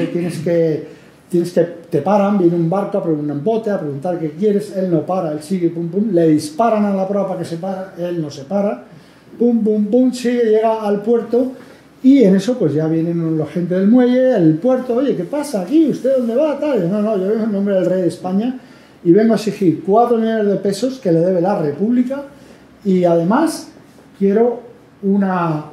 [SPEAKER 2] te paran, viene un barco a preguntar un bote, a preguntar qué quieres, él no para, él sigue, pum, pum, le disparan a la proa para que se para, él no se para, pum, pum, pum, sigue, llega al puerto y en eso pues ya vienen los gente del muelle, el puerto, oye, ¿qué pasa aquí? ¿Usted dónde va? Tal. No, yo vengo en nombre del rey de España y vengo a exigir 4 millones de pesos que le debe la República y además quiero un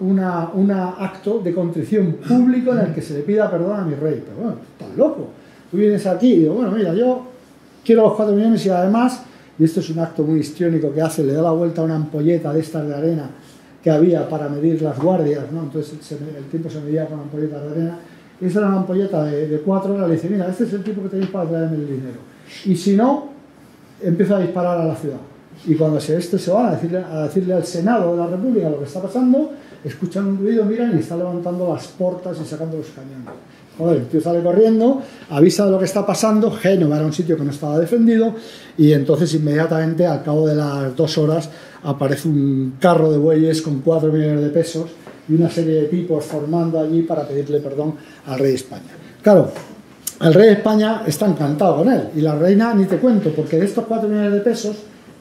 [SPEAKER 2] acto de contrición público en el que se le pida perdón a mi rey. Pero bueno, estás loco. Tú vienes aquí y digo, bueno, mira, yo quiero los 4 millones y además, y esto es un acto muy histriónico que hace, le da la vuelta a una ampolleta de estas de arena que había para medir las guardias, ¿no? Entonces el tiempo se medía con ampolletas de arena, y esa era una ampolleta de 4 horas, le dice, mira, este es el tipo que tenéis para traerme el dinero. Y si no, empieza a disparar a la ciudad. Y cuando se van a decirle al Senado de la República lo que está pasando, escuchan un ruido, miran y está levantando las portas y sacando los cañones. Joder, el tío sale corriendo, avisa de lo que está pasando, Génova era un sitio que no estaba defendido, y entonces inmediatamente, al cabo de las 2 horas, aparece un carro de bueyes con 4 millones de pesos y una serie de tipos formando allí para pedirle perdón al rey de España. Claro, el rey de España está encantado con él, y la reina ni te cuento, porque de estos 4 millones de pesos,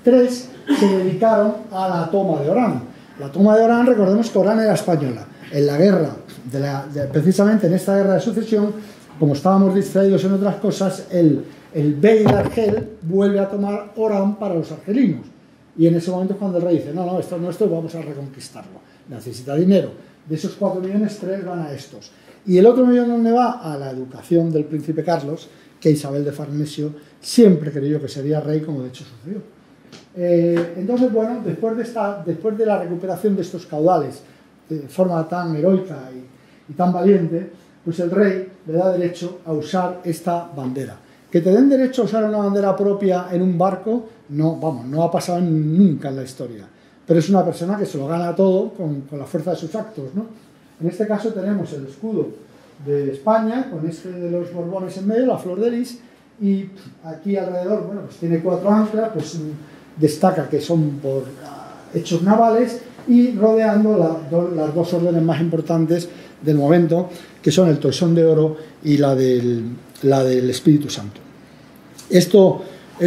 [SPEAKER 2] 3 se dedicaron a la toma de Orán. La toma de Orán, recordemos que Orán era española. En la guerra, precisamente en esta guerra de sucesión, como estábamos distraídos en otras cosas, el bey de Argel vuelve a tomar Orán para los argelinos. Y en ese momento es cuando el rey dice, no, esto es nuestro, vamos a reconquistarlo. Necesita dinero. De esos 4 millones, 3 van a estos. Y el otro millón, ¿dónde va? A la educación del príncipe Carlos, que Isabel de Farnesio siempre creyó que sería rey, como de hecho sucedió. Entonces, bueno, después de la recuperación de estos caudales de forma tan heroica y tan valiente, pues el rey le da derecho a usar esta bandera. Que te den derecho a usar una bandera propia en un barco, no ha pasado nunca en la historia. Pero es una persona que se lo gana todo con la fuerza de sus actos, ¿no? En este caso tenemos el escudo de España, con este de los Borbones en medio, la flor de lis, y aquí alrededor, bueno, pues tiene 4 anclas, pues destaca que son por hechos navales, y rodeando las 2 órdenes más importantes del momento, que son el toisón de oro y la del Espíritu Santo. Esto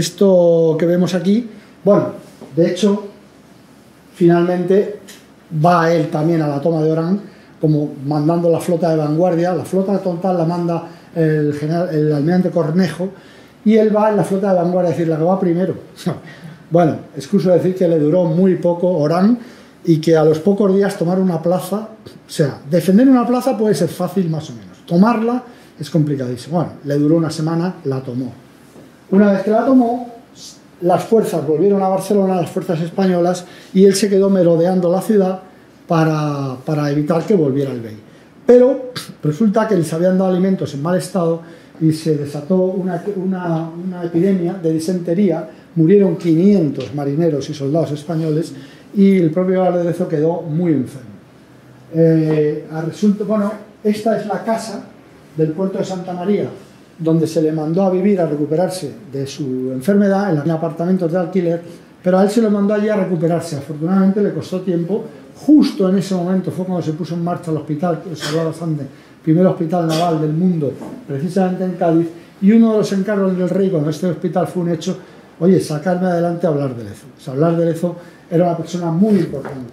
[SPEAKER 2] que vemos aquí, bueno, de hecho, finalmente va él también a la toma de Orán, como mandando la flota de vanguardia. La flota total la manda el almirante Cornejo, y él va en la flota de vanguardia, es decir, la que va primero. Bueno, excuso decir que le duró muy poco Orán, y que a los pocos días tomar una plaza, o sea, defender una plaza puede ser fácil más o menos, tomarla es complicadísimo. Bueno, le duró una semana, la tomó. Una vez que la tomó, las fuerzas volvieron a Barcelona, las fuerzas españolas, y él se quedó merodeando la ciudad para evitar que volviera el bey. Pero resulta que les habían dado alimentos en mal estado y se desató una epidemia de disentería, murieron 500 marineros y soldados españoles, y el propio Valderezo quedó muy enfermo. Bueno, esta es la casa del puerto de Santa María, donde se le mandó a vivir, a recuperarse de su enfermedad, en apartamentos de alquiler, pero a él se lo mandó allí a recuperarse. Afortunadamente le costó tiempo. Justo en ese momento fue cuando se puso en marcha el hospital, que os hablaba antes, primer hospital naval del mundo, precisamente en Cádiz, y uno de los encargos del rey cuando este hospital fue un hecho, oye, sacarme adelante a Blas de Lezo. O sea, Blas de Lezo era una persona muy importante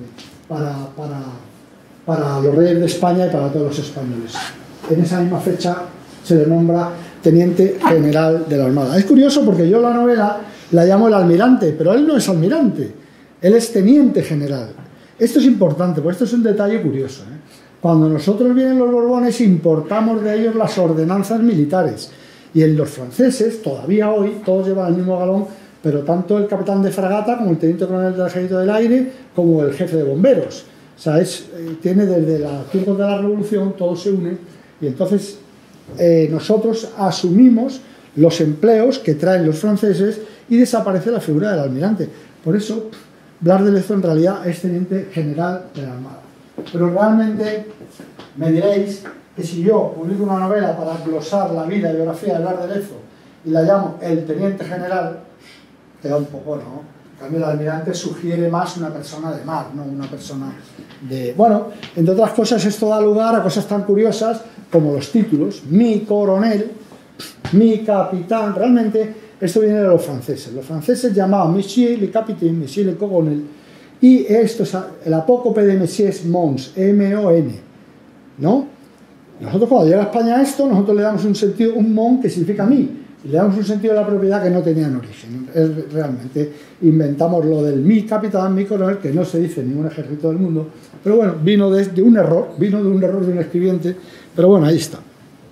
[SPEAKER 2] para los reyes de España y para todos los españoles. En esa misma fecha se le nombra teniente general de la Armada. Es curioso porque yo la novela la llamo el almirante, pero él no es almirante, él es teniente general. Esto es importante, porque esto es un detalle curioso, ¿eh? Cuando nosotros vienen los Borbones, importamos de ellos las ordenanzas militares. Y en los franceses, todavía hoy, todos llevan el mismo galón, pero tanto el capitán de fragata como el teniente coronel del ejército del aire, como el jefe de bomberos. O sea, tiene desde los tiempos de la revolución, todo se une. Y entonces nosotros asumimos los empleos que traen los franceses y desaparece la figura del almirante. Por eso, Blas de Lezo en realidad es teniente general de la Armada. Pero realmente me diréis que si yo publico una novela para glosar la vida y biografía de Blas de Lezo y la llamo El teniente general, queda un poco, ¿no? En cambio, el almirante sugiere más una persona de mar, no una persona de... Bueno, entre otras cosas, esto da lugar a cosas tan curiosas como los títulos. Mi coronel, mi capitán. Realmente esto viene de los franceses. Los franceses llamaban Monsieur le Capitaine, Monsieur le Coronel. Y esto es el apócope de Monsieur es Mons, M-O-N, ¿no? Nosotros cuando llega a España esto, nosotros le damos un sentido, un mon que significa mí, y le damos un sentido de la propiedad que no tenía en origen. Realmente inventamos lo del mi capitán, mi coronel, que no se dice en ningún ejército del mundo, pero bueno, vino de un error de un escribiente, pero bueno, ahí está.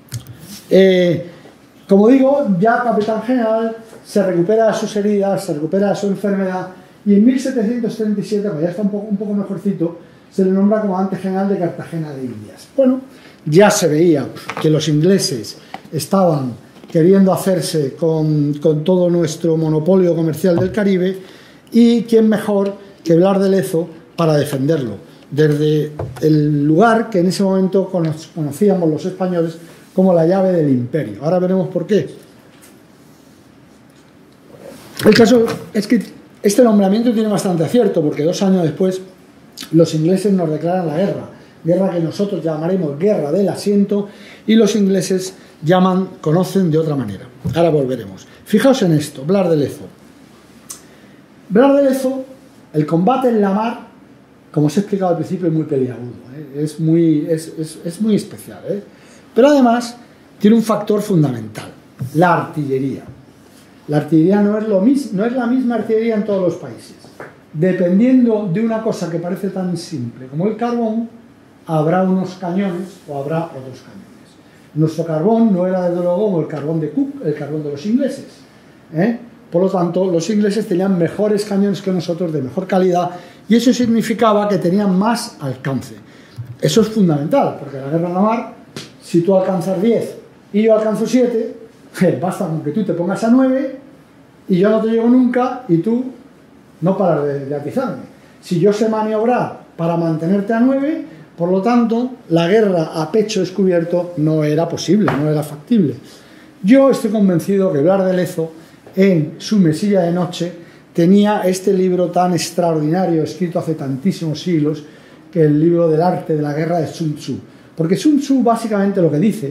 [SPEAKER 2] Como digo, ya capitán general, se recupera de sus heridas, se recupera de su enfermedad, y en 1737, cuando ya está un poco mejorcito, se le nombra comandante general de Cartagena de Indias. Bueno, ya se veía que los ingleses estaban queriendo hacerse con todo nuestro monopolio comercial del Caribe, y quién mejor que Blas de Lezo para defenderlo, desde el lugar que en ese momento conocíamos los españoles como la llave del imperio. Ahora veremos por qué. El caso es que este nombramiento tiene bastante acierto, porque 2 años después los ingleses nos declaran la guerra que nosotros llamaremos guerra del asiento, y los ingleses conocen de otra manera. Ahora volveremos. Fijaos en esto, Blas de Lezo. Blas de Lezo, el combate en la mar, como os he explicado al principio, es muy peliagudo, ¿eh? Es muy especial, ¿eh? Pero además tiene un factor fundamental, la artillería. La artillería no es la misma artillería en todos los países. Dependiendo de una cosa que parece tan simple como el carbón, habrá unos cañones o habrá otros cañones. Nuestro carbón no era desde luego como el carbón de Cook, el carbón de los ingleses, ¿eh? Por lo tanto, los ingleses tenían mejores cañones que nosotros, de mejor calidad, y eso significaba que tenían más alcance. Eso es fundamental, porque en la guerra en la mar, si tú alcanzas 10 y yo alcanzo 7, basta con que tú te pongas a 9 y yo no te llego nunca y tú no paras de atizarme. Si yo sé maniobrar para mantenerte a 9, por lo tanto, la guerra a pecho descubierto no era posible, no era factible. Yo estoy convencido que Blas de Lezo, en su mesilla de noche, tenía este libro tan extraordinario, escrito hace tantísimos siglos, que el libro del arte de la guerra de Sun Tzu. Porque Sun Tzu básicamente lo que dice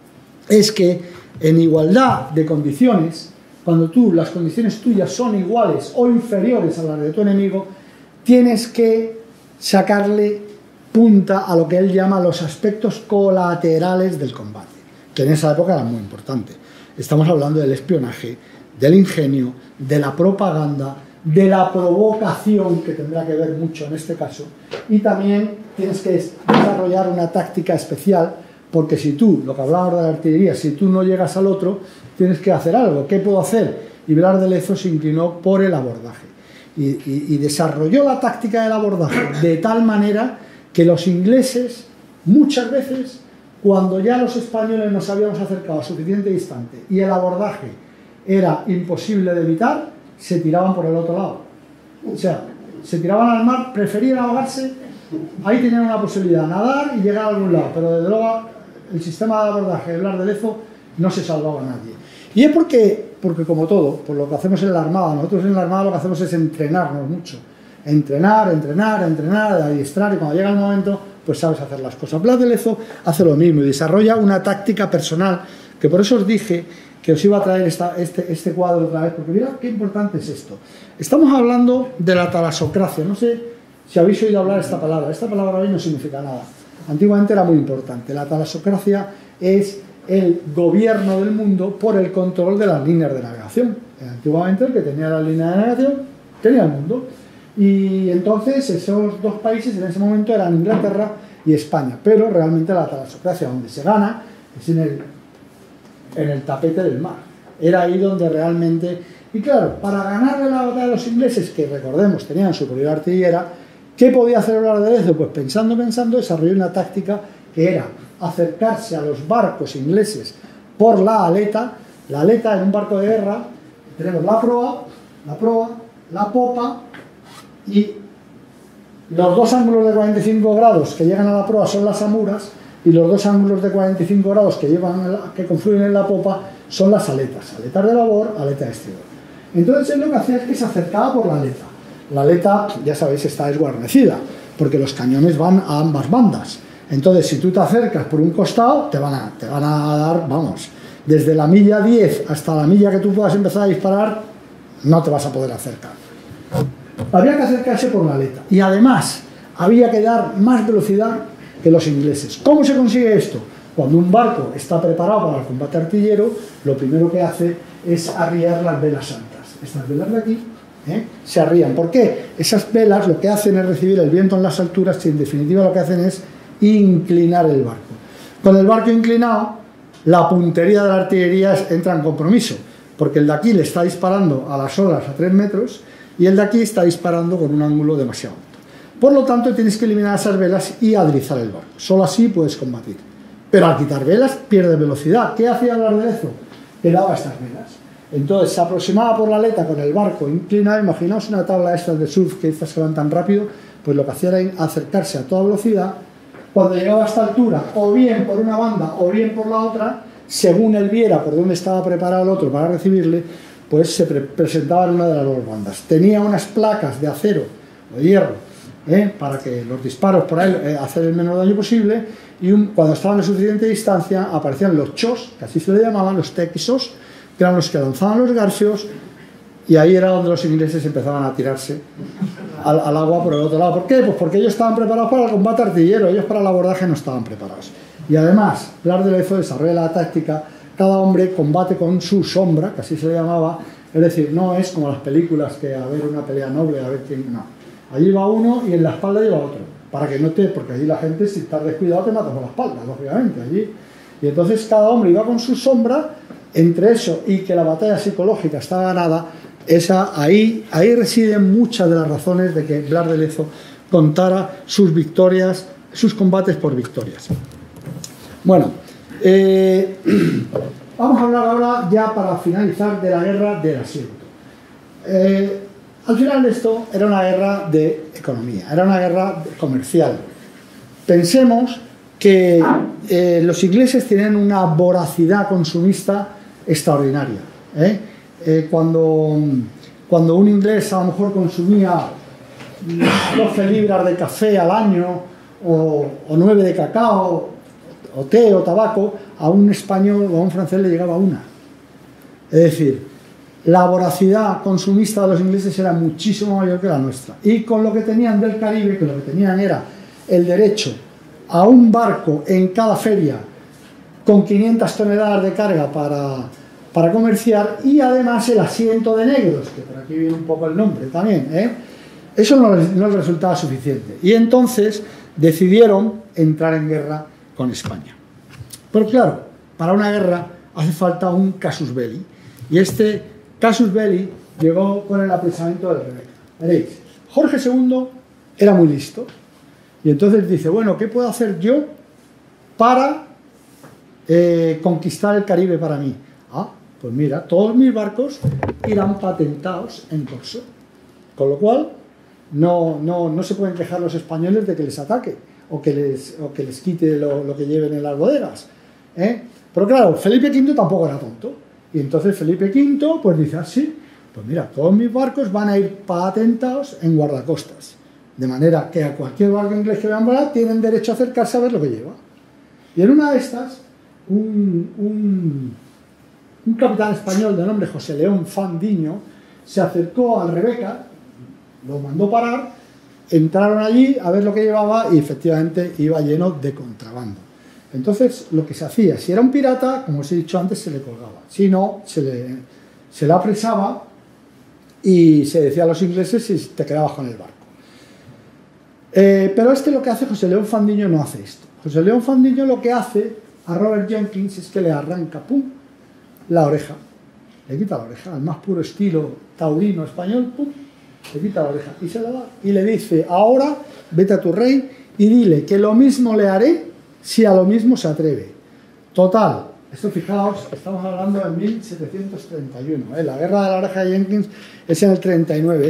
[SPEAKER 2] es que en igualdad de condiciones, cuando las condiciones tuyas son iguales o inferiores a las de tu enemigo, tienes que sacarle punta a lo que él llama los aspectos colaterales del combate, que en esa época eran muy importantes. Estamos hablando del espionaje, del ingenio, de la propaganda, de la provocación, que tendrá que ver mucho en este caso, y también tienes que desarrollar una táctica especial, porque si tú, lo que hablábamos de la artillería, si tú no llegas al otro, tienes que hacer algo. ¿Qué puedo hacer? Y Blas de Lezo se inclinó por el abordaje y desarrolló la táctica del abordaje de tal manera que los ingleses, muchas veces, cuando ya los españoles nos habíamos acercado a suficiente distante y el abordaje era imposible de evitar, se tiraban por el otro lado. O sea, se tiraban al mar, preferían ahogarse, ahí tenían una posibilidad, nadar y llegar a algún lado, pero desde luego el sistema de abordaje de Blas de Lezo no se salvaba a nadie. Y es porque como todo, por lo que hacemos en la Armada, nosotros en la Armada lo que hacemos es entrenarnos mucho. Entrenar, adiestrar, y cuando llega el momento, pues sabes hacer las cosas. Blas de Lezo hace lo mismo y desarrolla una táctica personal, que por eso os dije que os iba a traer este cuadro otra vez, porque mirad qué importante es esto. Estamos hablando de la talasocracia. No sé si habéis oído hablar esta palabra hoy no significa nada. Antiguamente era muy importante. La talasocracia es el gobierno del mundo por el control de las líneas de navegación. Antiguamente el que tenía la línea de navegación tenía el mundo. Y entonces esos dos países en ese momento eran Inglaterra y España. Pero realmente la talasocracia donde se gana es en el tapete del mar. Era ahí donde realmente... Y claro, para ganarle la batalla a los ingleses, que recordemos tenían superioridad artillera, ¿qué podía hacer Blas de Lezo? Pues pensando, desarrolló una táctica que era acercarse a los barcos ingleses por la aleta. La aleta en un barco de guerra, tenemos la proa, la popa, y los dos ángulos de 45 grados que llegan a la proa son las amuras, y los dos ángulos de 45 grados que confluyen en la popa son las aletas. Aleta de labor, aleta de estribor. Entonces él lo que hacía es que se acercaba por la aleta. La aleta, ya sabéis, está desguarnecida, porque los cañones van a ambas bandas. Entonces, si tú te acercas por un costado, te van a dar, vamos, desde la milla 10 hasta la milla que tú puedas empezar a disparar, no te vas a poder acercar. Había que acercarse por la aleta. Y además, había que dar más velocidad que los ingleses. ¿Cómo se consigue esto? Cuando un barco está preparado para el combate artillero, lo primero que hace es arriar las velas altas. Estas velas de aquí se arrían. ¿Por qué? Esas velas lo que hacen es recibir el viento en las alturas y en definitiva lo que hacen es inclinar el barco. Con el barco inclinado, la puntería de la artillería entra en compromiso, porque el de aquí le está disparando a las olas a 3 metros y el de aquí está disparando con un ángulo demasiado alto. Por lo tanto, tienes que eliminar esas velas y adrizar el barco. Solo así puedes combatir. Pero al quitar velas, pierdes velocidad. ¿Qué hacía Blas de Lezo? Te daba estas velas. Entonces, se aproximaba por la aleta con el barco inclinado. Imaginaos una tabla estas de surf, que estas que van tan rápido, pues lo que hacía era acercarse a toda velocidad. Cuando llegaba a esta altura, o bien por una banda o bien por la otra, según él viera por dónde estaba preparado el otro para recibirle, pues se presentaba en una de las dos bandas. Tenía unas placas de acero o de hierro, para que los disparos por ahí hacer el menor daño posible, y cuando estaban a suficiente distancia aparecían los chos, que así se le llamaban, los tequisos, que eran los que lanzaban los garfios, y ahí era donde los ingleses empezaban a tirarse al agua por el otro lado. ¿Por qué? Pues porque ellos estaban preparados para el combate artillero, ellos para el abordaje no estaban preparados. Y además, Blas de Lezo desarrolla la táctica, cada hombre combate con su sombra, que así se le llamaba, es decir, no es como las películas que a ver una pelea noble, a ver quién, no. Allí va uno y en la espalda lleva otro, para que no te, porque allí la gente, si estás descuidado, te mata por la espalda, lógicamente, allí. Y entonces cada hombre iba con su sombra. Entre eso y que la batalla psicológica está ganada, ahí residen muchas de las razones de que Blas de Lezo contara sus victorias, sus combates por victorias. Bueno, vamos a hablar ahora, ya para finalizar, de la guerra del asiento. Al final esto era una guerra de economía, era una guerra comercial. Pensemos que los ingleses tienen una voracidad consumista extraordinaria. Cuando un inglés a lo mejor consumía 12 libras de café al año o 9 de cacao o té o tabaco, a un español o a un francés le llegaba una. Es decir, la voracidad consumista de los ingleses era muchísimo mayor que la nuestra, y con lo que tenían del Caribe, que lo que tenían era el derecho a un barco en cada feria con 500 toneladas de carga para comerciar, y además el asiento de negros, que por aquí viene un poco el nombre también, eso no les resultaba suficiente, y entonces decidieron entrar en guerra con España. Pero claro, para una guerra hace falta un casus belli, y este casus belli llegó con el apresamiento de Rebeca. Veréis, Jorge II era muy listo, y entonces dice, bueno, ¿qué puedo hacer yo para conquistar el Caribe para mí? Pues mira, todos mis barcos irán patentados en corso, con lo cual no se pueden quejar los españoles de que les ataque o que les quite lo que lleven en las bodegas. Pero claro, Felipe V tampoco era tonto, y entonces Felipe V pues dice así, pues mira, todos mis barcos van a ir patentados en guardacostas, de manera que a cualquier barco inglés que vean volar tienen derecho a acercarse a ver lo que lleva. Y en una de estas, un capitán español de nombre José León Fandiño se acercó al Rebeca, lo mandó parar, entraron allí a ver lo que llevaba y efectivamente iba lleno de contrabando. Entonces, lo que se hacía, si era un pirata, como os he dicho antes, se le colgaba. Si no, se le apresaba y se decía a los ingleses si te quedabas con el barco. Pero lo que hace José León Fandiño no hace esto. José León Fandiño lo que hace a Robert Jenkins es que le arranca, pum, la oreja. Le quita la oreja, al más puro estilo taurino español, pum, le quita la oreja y se la da. Y le dice, ahora vete a tu rey y dile que lo mismo le haré si a lo mismo se atreve. Total, esto fijaos, estamos hablando de 1731, la guerra de la oreja de Jenkins es en el 39.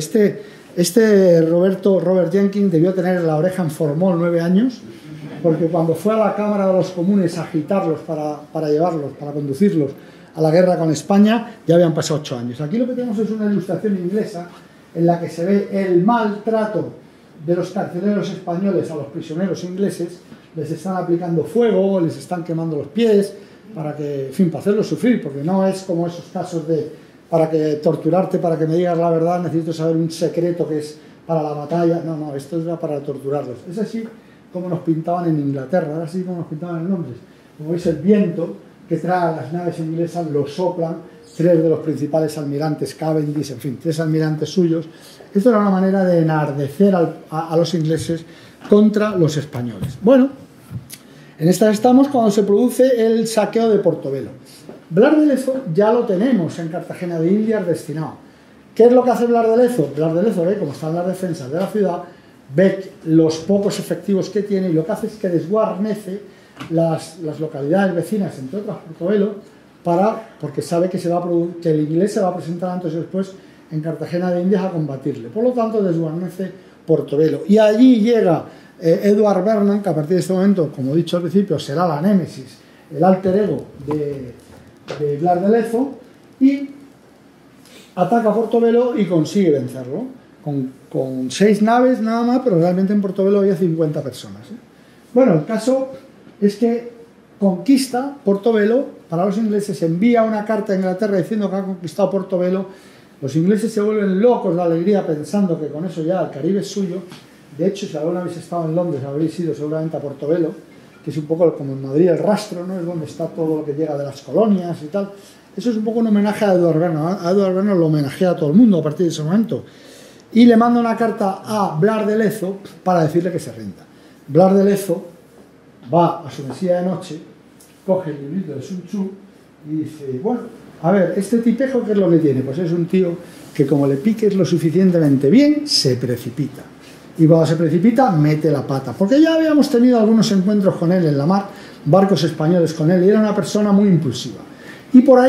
[SPEAKER 2] Robert Jenkins debió tener la oreja en formol 9 años, porque cuando fue a la Cámara de los Comunes a agitarlos para llevarlos, para conducirlos a la guerra con España, ya habían pasado 8 años. Aquí lo que tenemos es una ilustración inglesa en la que se ve el maltrato de los carceleros españoles a los prisioneros ingleses. Les están aplicando fuego, les están quemando los pies, para que, en fin, para hacerlos sufrir, porque no es como esos casos de para que torturarte, para que me digas la verdad, necesito saber un secreto que es para la batalla. No, esto era para torturarlos. Es así como nos pintaban en Inglaterra, ahora sí como nos pintaban en Londres. Como veis, el viento que trae a las naves inglesas lo soplan 3 de los principales almirantes, Cavendish, en fin, 3 almirantes suyos. Esto era una manera de enardecer a los ingleses contra los españoles. Bueno, en esta estamos cuando se produce el saqueo de Portobelo. Blas de Lezo ya lo tenemos en Cartagena de Indias destinado. ¿Qué es lo que hace Blas de Lezo? Blas de Lezo ve cómo están las defensas de la ciudad, ve los pocos efectivos que tiene y lo que hace es que desguarnece las localidades vecinas, entre otras Portobelo, porque sabe que el inglés se va a presentar antes o después en Cartagena de Indias a combatirle. Por lo tanto, desguarnece Portobelo. Y allí llega Edward Vernon, que a partir de este momento, como he dicho al principio, será la némesis, el alter ego de Blas de Lezo, y ataca Portobelo y consigue vencerlo, con 6 naves nada más, pero realmente en Portobelo había 50 personas. Bueno, el caso es que conquista Portobelo. Para los ingleses envía una carta a Inglaterra diciendo que ha conquistado Portobelo. Los ingleses se vuelven locos de alegría pensando que con eso ya el Caribe es suyo. De hecho, si alguna habéis estado en Londres, habréis ido seguramente a Portobelo, que es un poco como en Madrid el rastro, ¿no? Es donde está todo lo que llega de las colonias y tal. Eso es un poco un homenaje a Edward Vernon. A Edward Vernon lo homenajea a todo el mundo a partir de ese momento. Y le manda una carta a Blas de Lezo para decirle que se rinda. Blas de Lezo va a su mesilla de noche, coge el librito de Sun Tzu y dice, bueno, a ver, este tipejo, ¿qué es lo que tiene? Pues es un tío que como le piques lo suficientemente bien, se precipita. Y cuando se precipita, mete la pata. Porque ya habíamos tenido algunos encuentros con él en la mar, barcos españoles con él, y era una persona muy impulsiva. Y por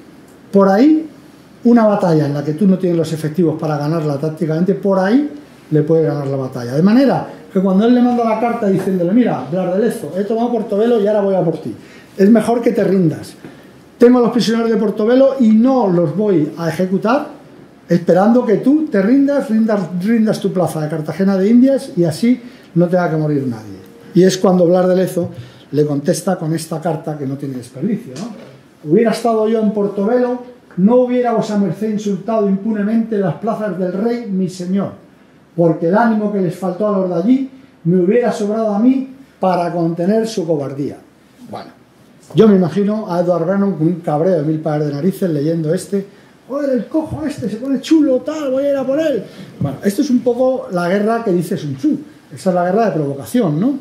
[SPEAKER 2] ahí, una batalla en la que tú no tienes los efectivos para ganarla tácticamente, por ahí le puede ganar la batalla. De manera que cuando él le manda la carta diciéndole, mira, Blas de Lezo, he tomado Portobelo y ahora voy a por ti. Es mejor que te rindas. Tengo a los prisioneros de Portobelo y no los voy a ejecutar, esperando que tú te rindas tu plaza de Cartagena de Indias y así no tenga que morir nadie. Y es cuando Blas de Lezo le contesta con esta carta que no tiene desperdicio, ¿no? Hubiera estado yo en Portobelo, no hubiera vuesa merced insultado impunemente las plazas del rey, mi señor, porque el ánimo que les faltó a los de allí me hubiera sobrado a mí para contener su cobardía. Bueno, yo me imagino a Edward Vernon con un cabreo de 1000 pares de narices leyendo joder, el cojo se pone chulo, tal, voy a ir a por él. Bueno, esto es un poco la guerra que dice Sun Tzu. Esa es la guerra de provocación, ¿no?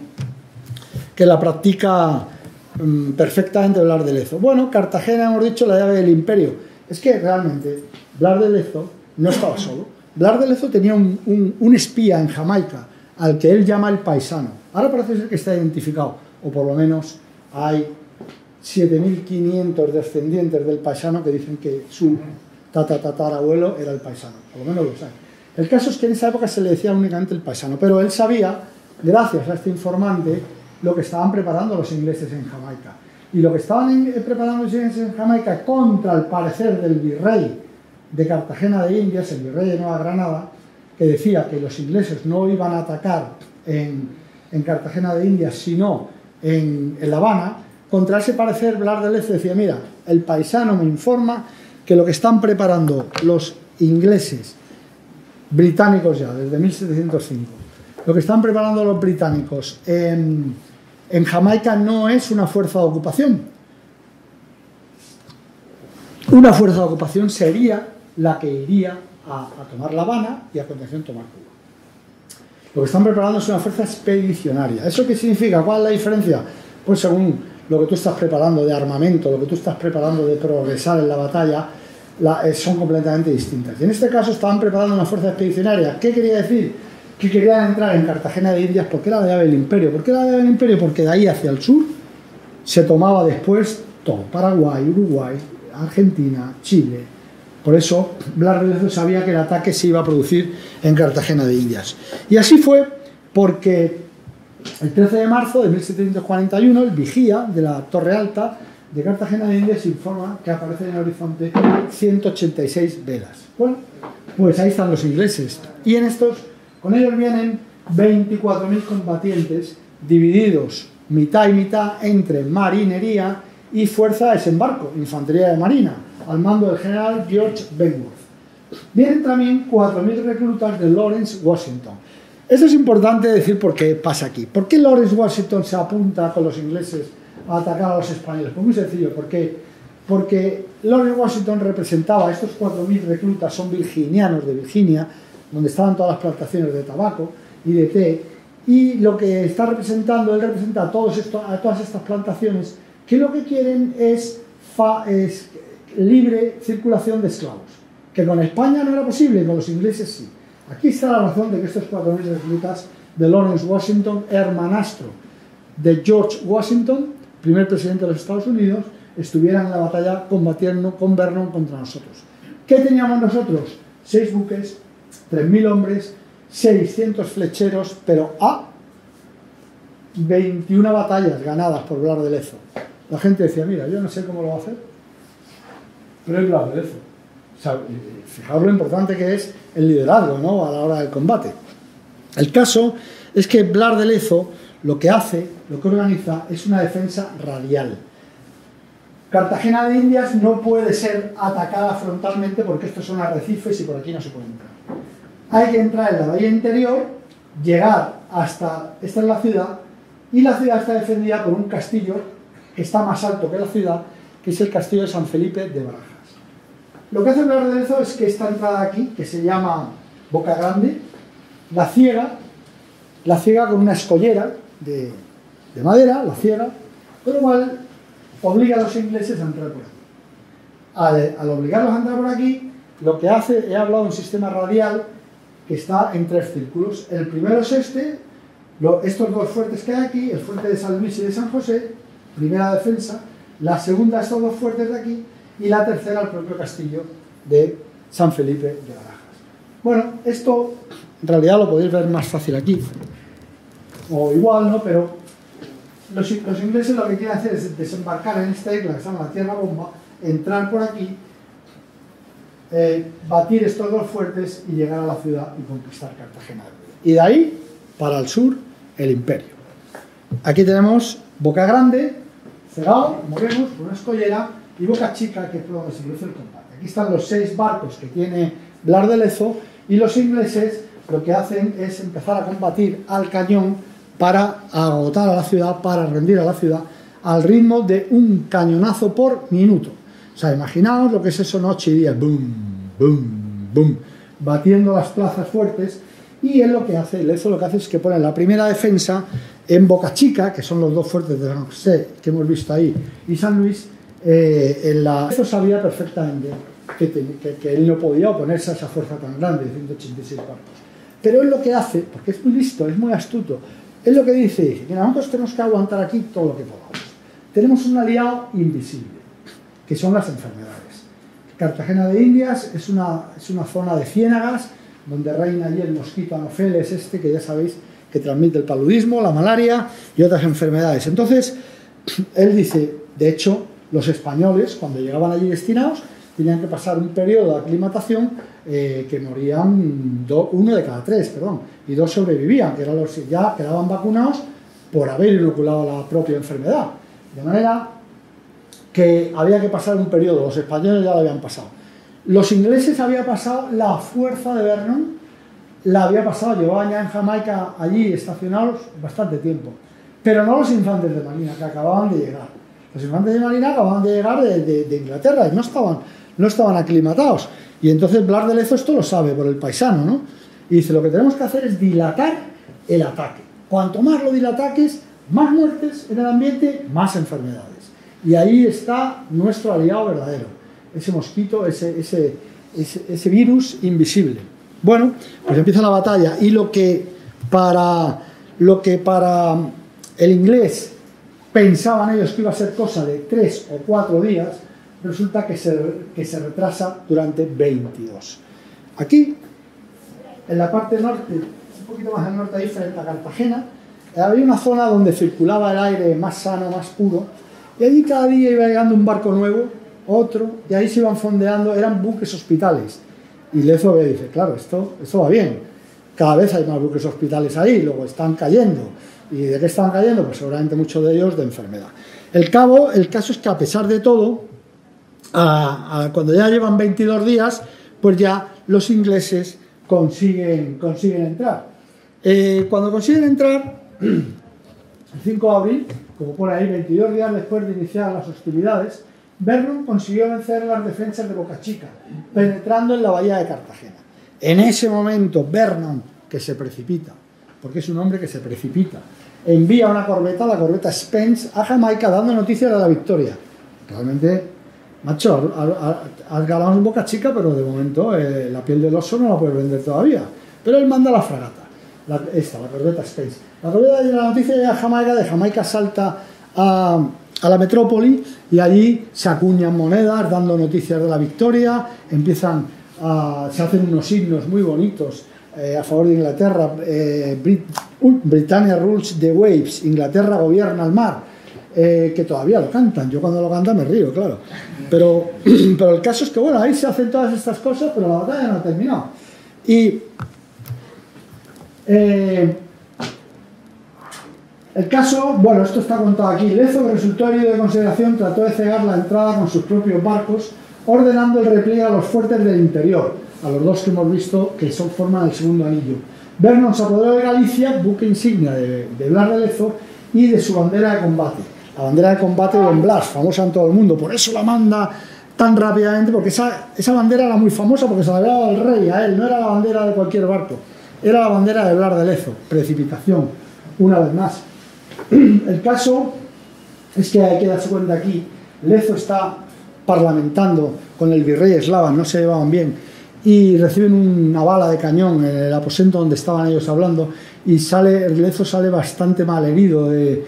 [SPEAKER 2] Que la practica perfectamente Blas de Lezo. Bueno, Cartagena, hemos dicho, la llave del imperio. Es que realmente Blas de Lezo no estaba solo. Blas de Lezo tenía un espía en Jamaica, al que él llama el paisano. Ahora parece ser que está identificado, o por lo menos hay 7.500 descendientes del paisano que dicen que su tatarabuelo era el paisano, por lo menos lo saben. El caso es que en esa época se le decía únicamente el paisano, pero él sabía, gracias a este informante, lo que estaban preparando los ingleses en Jamaica. Y lo que estaban preparando los ingleses en Jamaica contra el parecer del virrey de Cartagena de Indias, el virrey de Nueva Granada, que decía que los ingleses no iban a atacar en Cartagena de Indias, sino en La Habana. Contra ese parecer, Blas de Lezo decía, mira, el paisano me informa que lo que están preparando los ingleses, británicos ya, desde 1705, lo que están preparando los británicos en en Jamaica no es una fuerza de ocupación. Una fuerza de ocupación sería la que iría a tomar La Habana y a continuación tomar Cuba. Lo que están preparando es una fuerza expedicionaria. ¿Eso qué significa? ¿Cuál es la diferencia? Pues según lo que tú estás preparando de armamento, lo que tú estás preparando de progresar en la batalla, son completamente distintas. Y en este caso estaban preparando una fuerza expedicionaria. ¿Qué quería decir? Que querían entrar en Cartagena de Indias porque era la llave del imperio. ¿Por qué la llave del imperio? Porque de ahí hacia el sur se tomaba después todo. Paraguay, Uruguay, Argentina, Chile. Por eso Blas de Lezo sabía que el ataque se iba a producir en Cartagena de Indias. Y así fue porque el 13 de marzo de 1741 el vigía de la Torre Alta de Cartagena de Indias informa que aparecen en el horizonte 186 velas. Bueno, pues ahí están los ingleses. Y con ellos vienen 24.000 combatientes divididos mitad y mitad entre marinería y fuerza de desembarco, infantería de marina, al mando del general George Benworth. Vienen también 4.000 reclutas de Lawrence Washington. Esto es importante decir por qué pasa aquí. ¿Por qué Lawrence Washington se apunta con los ingleses a atacar a los españoles? Pues muy sencillo, porque Lawrence Washington representaba, estos 4.000 reclutas son virginianos de Virginia, donde estaban todas las plantaciones de tabaco y de té, y lo que está representando, él representa a todas estas plantaciones que lo que quieren es libre circulación de esclavos, que con España no era posible, con los ingleses sí. Aquí está la razón de que estos 4.000 reclutas de Lawrence Washington, hermanastro de George Washington, primer presidente de los Estados Unidos, estuvieran en la batalla combatiendo con Vernon contra nosotros. ¿Qué teníamos nosotros? 6 buques, 3.000 hombres, 600 flecheros, pero 21 batallas ganadas por Blas de Lezo. La gente decía, mira, yo no sé cómo lo va a hacer, pero es Blas de Lezo. O sea, fijaos lo importante que es el liderazgo, ¿no?, a la hora del combate. El caso es que Blas de Lezo lo que organiza es una defensa radial. Cartagena de Indias no puede ser atacada frontalmente porque estos son arrecifes y por aquí no se puede entrar. Hay que entrar en la bahía interior, llegar hasta, esta es la ciudad, y la ciudad está defendida por un castillo que está más alto que la ciudad, que es el castillo de San Felipe de Barajas. Lo que hace Blas de Lezo es que esta entrada aquí, que se llama Boca Grande, la ciega con una escollera de madera, la ciega, con lo cual obliga a los ingleses a entrar por aquí. Al obligarlos a entrar por aquí, lo que hace, he hablado de un sistema radial que está en 3 círculos. El primero es estos 2 fuertes que hay aquí, el fuerte de San Luis y de San José, primera defensa, la segunda estos 2 fuertes de aquí, y la tercera el propio castillo de San Felipe de Barajas. Bueno, esto en realidad lo podéis ver más fácil aquí, o igual, ¿no? Pero los ingleses lo que quieren hacer es desembarcar en esta isla que se llama la Tierra Bomba, entrar por aquí, batir estos 2 fuertes y llegar a la ciudad y conquistar Cartagena. Y de ahí, para el sur, el imperio. Aquí tenemos Boca Grande, cerrado, como vemos, con una escollera, y Boca Chica, que es por donde se produce el combate. Aquí están los 6 barcos que tiene Blas de Lezo, y los ingleses lo que hacen es empezar a combatir al cañón para agotar a la ciudad, para rendir a la ciudad, al ritmo de un cañonazo por minuto. O sea, imaginaos lo que es eso noche y día, boom, boom, boom, batiendo las plazas fuertes. Y él lo que hace, Lezo lo que hace es que pone la primera defensa en Boca Chica, que son los 2 fuertes de San José que hemos visto ahí, y San Luis. Lezo sabía perfectamente que él no podía oponerse a esa fuerza tan grande de 186 barcos. Pero él lo que hace, porque es muy listo, es muy astuto, él lo que dice que nosotros tenemos que aguantar aquí todo lo que podamos. Tenemos un aliado invisible, que son las enfermedades. Cartagena de Indias es una zona de ciénagas, donde reina allí el mosquito Anopheles que ya sabéis que transmite el paludismo, la malaria y otras enfermedades. Entonces, él dice, de hecho, los españoles, cuando llegaban allí destinados, tenían que pasar un periodo de aclimatación que morían 1 de cada 3, y 2 sobrevivían, que eran los que ya quedaban vacunados por haber inoculado la propia enfermedad. De manera que había que pasar un periodo, los españoles ya lo habían pasado. Los ingleses había pasado la fuerza de Vernon, la había pasado, llevaban ya en Jamaica allí estacionados bastante tiempo. pero no los infantes de marina que acababan de llegar. Los infantes de marina acababan de llegar de Inglaterra y no estaban aclimatados. Y entonces Blas de Lezo esto lo sabe por el paisano, ¿no? Y dice, lo que tenemos que hacer es dilatar el ataque. Cuanto más lo dilataques, más muertes en el ambiente, más enfermedades. Y ahí está nuestro aliado verdadero, ese mosquito, ese virus invisible. Bueno, pues empieza la batalla y lo que para el inglés pensaban ellos que iba a ser cosa de 3 o 4 días, resulta que se retrasa durante 22. Aquí, en la parte norte, un poquito más al norte ahí, frente a Cartagena, había una zona donde circulaba el aire más sano, más puro, y allí cada día iba llegando un barco nuevo, otro, y ahí se iban fondeando, eran buques hospitales. Y Lezo dice, claro, esto va bien, cada vez hay más buques hospitales ahí, luego están cayendo. ¿Y de qué estaban cayendo? Pues seguramente muchos de ellos de enfermedad. El caso es que a pesar de todo, cuando ya llevan 22 días, pues ya los ingleses consiguen entrar. Cuando consiguen entrar, el 5 de abril, como por ahí, 22 días después de iniciar las hostilidades, Vernon consiguió vencer las defensas de Boca Chica, penetrando en la bahía de Cartagena. En ese momento, Vernon, que se precipita, porque es un hombre que se precipita, envía una corbeta, la corbeta Spence, a Jamaica dando noticias de la victoria. Realmente, macho, has ganado en Boca Chica, pero de momento la piel del oso no la puedes vender todavía. Pero él manda la fragata, la corbeta Spence. La corbeta de la noticia llega a Jamaica, de Jamaica salta a la metrópoli y allí se acuñan monedas dando noticias de la victoria, se hacen unos himnos muy bonitos a favor de Inglaterra, Britannia rules the waves, Inglaterra gobierna el mar, que todavía lo cantan. Yo cuando lo cantan me río, claro, pero el caso es que bueno, ahí se hacen todas estas cosas, pero la batalla no ha terminado. Y el caso, bueno, esto está contado aquí. Lezo, que resultó herido de consideración, trató de cegar la entrada con sus propios barcos, ordenando el repliegue a los fuertes del interior, a los dos que hemos visto que forman el segundo anillo. Vernon se apoderó de Galicia, buque insignia de Blas de Lezo, y de su bandera de combate. La bandera de combate de Don Blas, famosa en todo el mundo, por eso la manda tan rápidamente, porque esa bandera era muy famosa porque se la había dado el rey a él, no era la bandera de cualquier barco, era la bandera de Blas de Lezo. Precipitación, una vez más. El caso es que hay que darse cuenta aquí, Lezo está parlamentando con el virrey Eslava, no se llevaban bien, y reciben una bala de cañón en el aposento donde estaban ellos hablando, y Lezo sale bastante mal herido de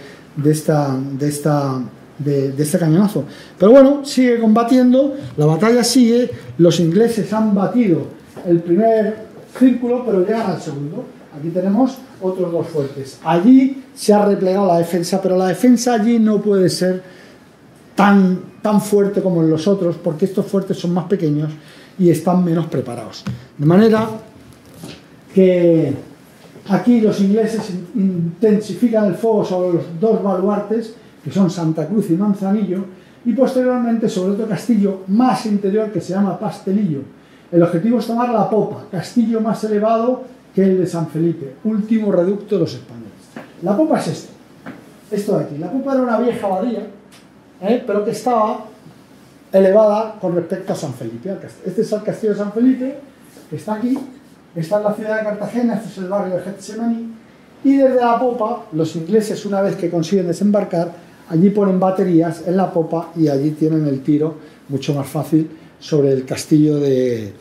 [SPEAKER 2] este cañonazo. Pero bueno, sigue combatiendo, la batalla sigue, los ingleses han batido el primer círculo, pero llegan al segundo. Aquí tenemos otros dos fuertes. Allí se ha replegado la defensa, pero la defensa allí no puede ser tan fuerte como en los otros, porque estos fuertes son más pequeños y están menos preparados. De manera que aquí los ingleses intensifican el fuego sobre los dos baluartes, que son Santa Cruz y Manzanillo, y posteriormente sobre otro castillo más interior que se llama Pastelillo. El objetivo es tomar la popa, castillo más elevado que el de San Felipe, último reducto de los españoles. La popa es esto de aquí. La popa era una vieja abadía, pero que estaba elevada con respecto a San Felipe. Este es el castillo de San Felipe, que está aquí, está en la ciudad de Cartagena, este es el barrio de Getsemaní, y desde la popa, los ingleses, una vez que consiguen desembarcar, allí ponen baterías en la popa y allí tienen el tiro mucho más fácil sobre el castillo de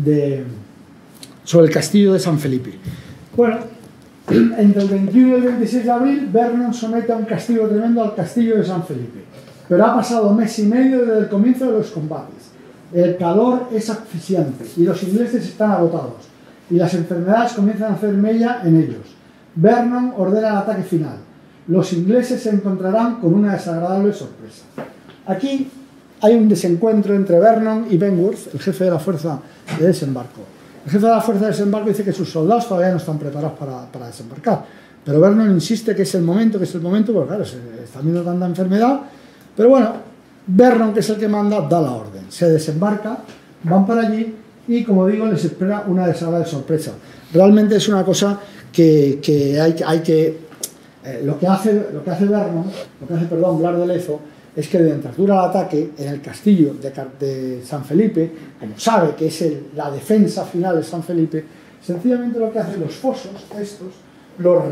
[SPEAKER 2] San Felipe. Bueno, entre el 21 y el 26 de abril, Vernon somete a un castigo tremendo al castillo de San Felipe. Pero ha pasado mes y medio desde el comienzo de los combates. El calor es asfixiante y los ingleses están agotados y las enfermedades comienzan a hacer mella en ellos. Vernon ordena el ataque final. Los ingleses se encontrarán con una desagradable sorpresa. Aquí hay un desencuentro entre Vernon y Benworth, el jefe de la fuerza de desembarco. El jefe de la fuerza de desembarco dice que sus soldados todavía no están preparados para desembarcar, pero Vernon insiste que es el momento, porque claro, se está viendo tanta enfermedad. Pero bueno, Vernon, que es el que manda, da la orden. Se desembarca, van para allí y, como digo, les espera una desagradable sorpresa. Realmente es una cosa que hay Lo que hace Vernon, Blas de Lezo, es que mientras dura el ataque en el castillo de San Felipe, como sabe que es la defensa final de San Felipe, sencillamente lo que hace, los fosos estos los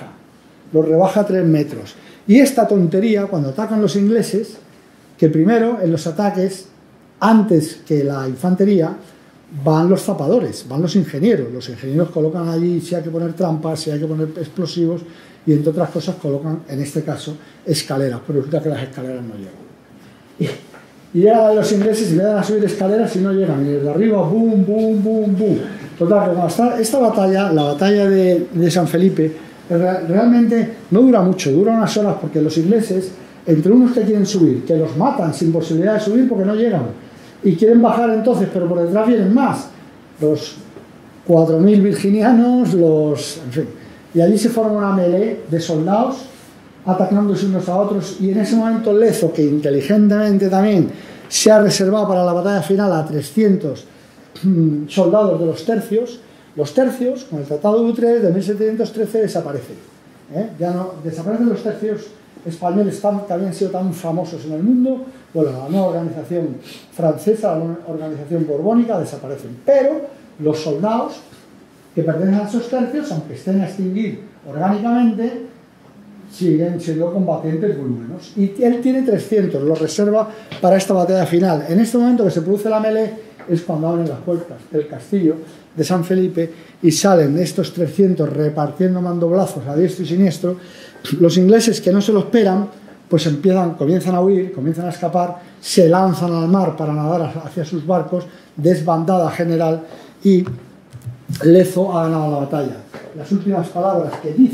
[SPEAKER 2] rebaja a 3 metros. Y esta tontería, cuando atacan los ingleses, que primero en los ataques, antes que la infantería, van los zapadores, van los ingenieros colocan allí si hay que poner trampas, si hay que poner explosivos, y entre otras cosas colocan, en este caso, escaleras, pero resulta que las escaleras no llegan. Y llegan los ingleses y le dan a subir escaleras y no llegan, y desde arriba, boom, boom, boom, boom. Total, como esta batalla, la batalla de San Felipe, realmente no dura mucho, dura unas horas, porque los ingleses, entre unos que quieren subir, que los matan sin posibilidad de subir porque no llegan, y quieren bajar entonces, pero por detrás vienen más, los 4.000 virginianos, en fin, y allí se forma una melee de soldados atacándose unos a otros, y en ese momento Lezo, que inteligentemente también se ha reservado para la batalla final a 300 soldados de los tercios, con el Tratado de Utrecht de 1713 desaparecen. Ya no desaparecen los tercios españoles que habían sido tan famosos en el mundo. Bueno, la nueva organización francesa, la organización borbónica, desaparecen, pero los soldados que pertenecen a esos tercios, aunque estén a extinguir orgánicamente, siguen siendo combatientes muy buenos. Y él tiene 300, los reserva para esta batalla final. En este momento que se produce la melee es cuando abren las puertas del castillo de San Felipe y salen estos 300 repartiendo mandoblazos a diestro y siniestro. Los ingleses, que no se lo esperan, pues comienzan a huir, comienzan a escapar, se lanzan al mar para nadar hacia sus barcos, desbandada general, y Lezo ha ganado la batalla. Las últimas palabras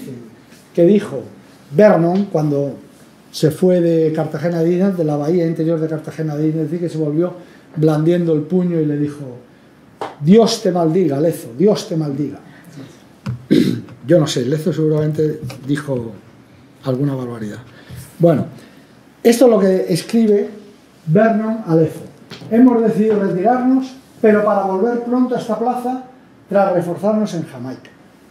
[SPEAKER 2] que dijo Vernon cuando se fue de Cartagena de Indias, de la bahía interior de Cartagena de Indias, que se volvió blandiendo el puño y le dijo: Dios te maldiga, Lezo, Dios te maldiga. Yo no sé, Lezo seguramente dijo alguna barbaridad. Bueno, esto es lo que escribe Vernon a Lezo. Hemos decidido retirarnos, pero para volver pronto a esta plaza tras reforzarnos en Jamaica.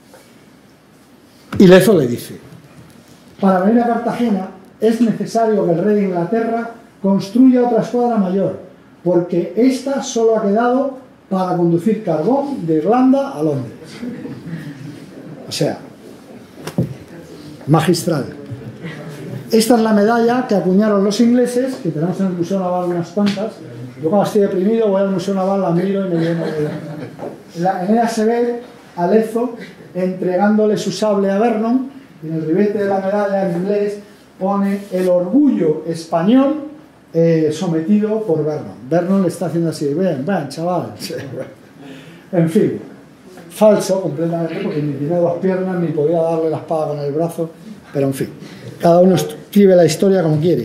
[SPEAKER 2] Y Lezo le dice: para venir a Cartagena es necesario que el rey de Inglaterra construya otra escuadra mayor, porque esta solo ha quedado para conducir carbón de Irlanda a Londres. O sea, magistral. Esta es la medalla que acuñaron los ingleses, que tenemos en el Museo Naval unas cuantas. Yo cuando estoy deprimido voy al Museo Naval, la miro y me lleno de... En ella se ve a Lezo entregándole su sable a Vernon, y en el ribete de la medalla en inglés pone el orgullo español sometido por Vernon. Vernon le está haciendo así: ven, chaval. En fin, falso completamente, porque ni tiene 2 piernas ni podía darle la espada con el brazo, pero en fin, cada uno escribe la historia como quiere.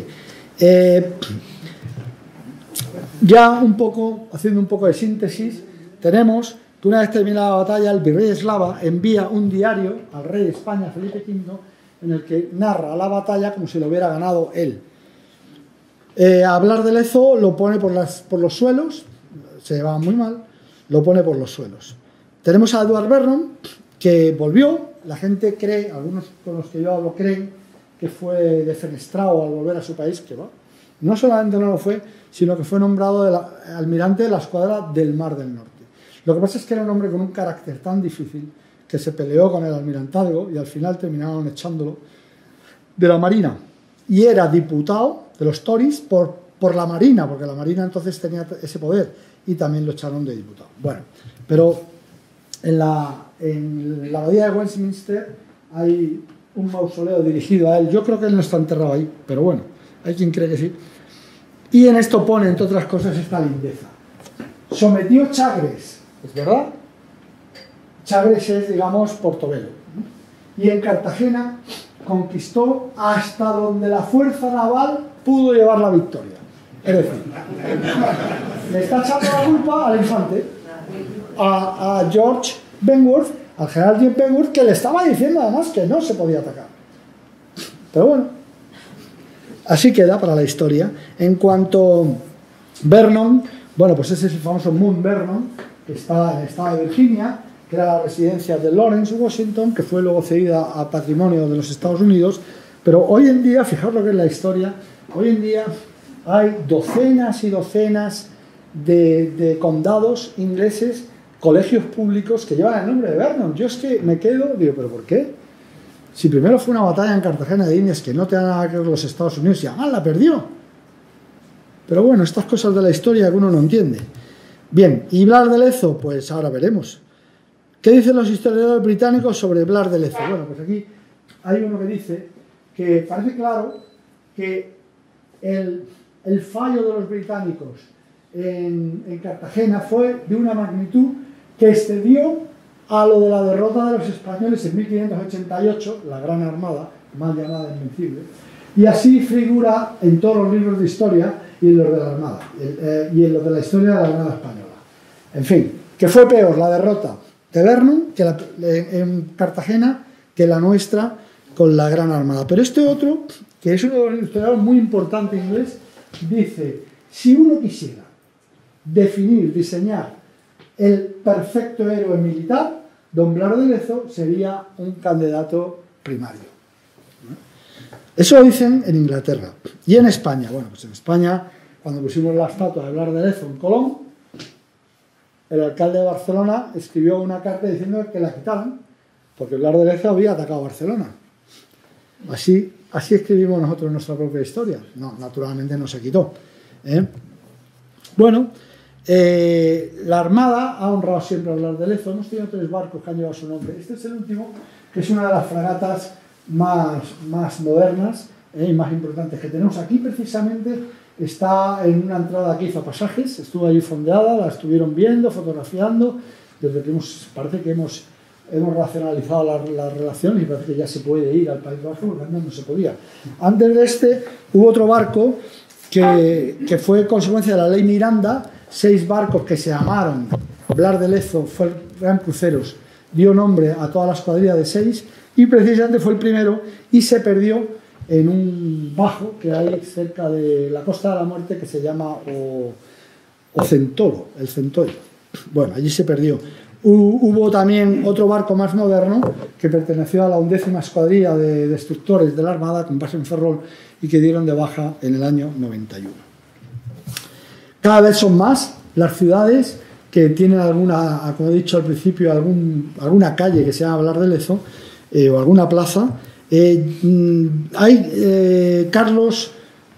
[SPEAKER 2] Ya haciendo un poco de síntesis, tenemos que una vez terminada la batalla, el virrey de Eslava envía un diario al rey de España, Felipe V, en el que narra la batalla como si lo hubiera ganado él. A Blas de Lezo lo pone por los suelos, se llevaba muy mal, lo pone por los suelos. Tenemos a Edward Vernon, que volvió. La gente cree, algunos con los que yo hablo creen, que fue defenestrado al volver a su país, que va. No solamente no lo fue, sino que fue nombrado almirante de la escuadra del Mar del Norte. Lo que pasa es que era un hombre con un carácter tan difícil que se peleó con el almirantazgo y al final terminaron echándolo de la Marina. Y era diputado de los Tories por la Marina, porque la Marina entonces tenía ese poder, y también lo echaron de diputado. Bueno, pero en la abadía de Westminster hay un mausoleo dirigido a él. Yo creo que él no está enterrado ahí, pero bueno, hay quien cree que sí. Y en esto pone, entre otras cosas, esta lindeza: sometió Chagres, ¿es verdad? Chagres es, digamos, Portobelo. Y en Cartagena conquistó hasta donde la fuerza naval pudo llevar la victoria. Es decir, le está echando la culpa al infante, a George Benworth, al general James Benworth, que le estaba diciendo además que no se podía atacar. Pero bueno, así queda para la historia. En cuanto Vernon, bueno, pues ese es el famoso Mount Vernon, que está en el estado de Virginia, que era la residencia de Lawrence, Washington, que fue luego cedida a patrimonio de los Estados Unidos. Pero hoy en día, fijaos lo que es la historia, hoy en día hay docenas y docenas de condados ingleses, colegios públicos que llevan el nombre de Vernon. Yo es que me quedo, digo, ¿pero por qué? Si primero fue una batalla en Cartagena de Indias que no tenía nada que ver con los Estados Unidos y además la perdió. Pero bueno, estas cosas de la historia que uno no entiende. Bien, ¿y Blas de Lezo? Pues ahora veremos. ¿Qué dicen los historiadores británicos sobre Blas de Lezo? Bueno, pues aquí hay uno que dice que parece claro que el fallo de los británicos en Cartagena fue de una magnitud que excedió a lo de la derrota de los españoles en 1588, la Gran Armada, mal llamada Invencible, y así figura en todos los libros de historia y en los de la Armada, y en los de la historia de la Armada Española. En fin, que fue peor la derrota de Vernon en Cartagena que la nuestra con la Gran Armada. Pero este otro, que es uno de los historiadores muy importantes inglés, dice, si uno quisiera definir, diseñar el perfecto héroe militar, don Blas de Lezo sería un candidato primario. Eso lo dicen en Inglaterra. Y en España, bueno, pues en España, cuando pusimos la estatua de Blas de Lezo en Colón, el alcalde de Barcelona escribió una carta diciendo que la quitaran, porque Blas de Lezo había atacado a Barcelona. Así escribimos nosotros nuestra propia historia. No, naturalmente no se quitó. Bueno, la Armada ha honrado siempre a Blas de Lezo. Hemos tenido 3 barcos que han llevado su nombre. Este es el último, que es una de las fragatas más modernas y más importantes que tenemos. Aquí precisamente está en una entrada que hizo pasajes, estuvo allí fondeada, la estuvieron viendo, fotografiando, desde que parece que hemos racionalizado las relaciones y parece que ya se puede ir al País Vasco, porque antes no se podía. Antes de este hubo otro barco que fue consecuencia de la ley Miranda, 6 barcos que se llamaron Blas de Lezo, eran cruceros, dio nombre a toda la escuadrilla de 6 y precisamente fue el primero y se perdió en un bajo que hay cerca de la Costa de la Muerte que se llama Ocentoro, el Centollo. Bueno, allí se perdió. Hubo también otro barco más moderno que perteneció a la 11ª escuadrilla de destructores de la Armada con base en Ferrol y que dieron de baja en el año 91. Cada vez son más las ciudades que tienen alguna, como he dicho al principio, alguna calle que se llama Blas de Lezo o alguna plaza. Hay Carlos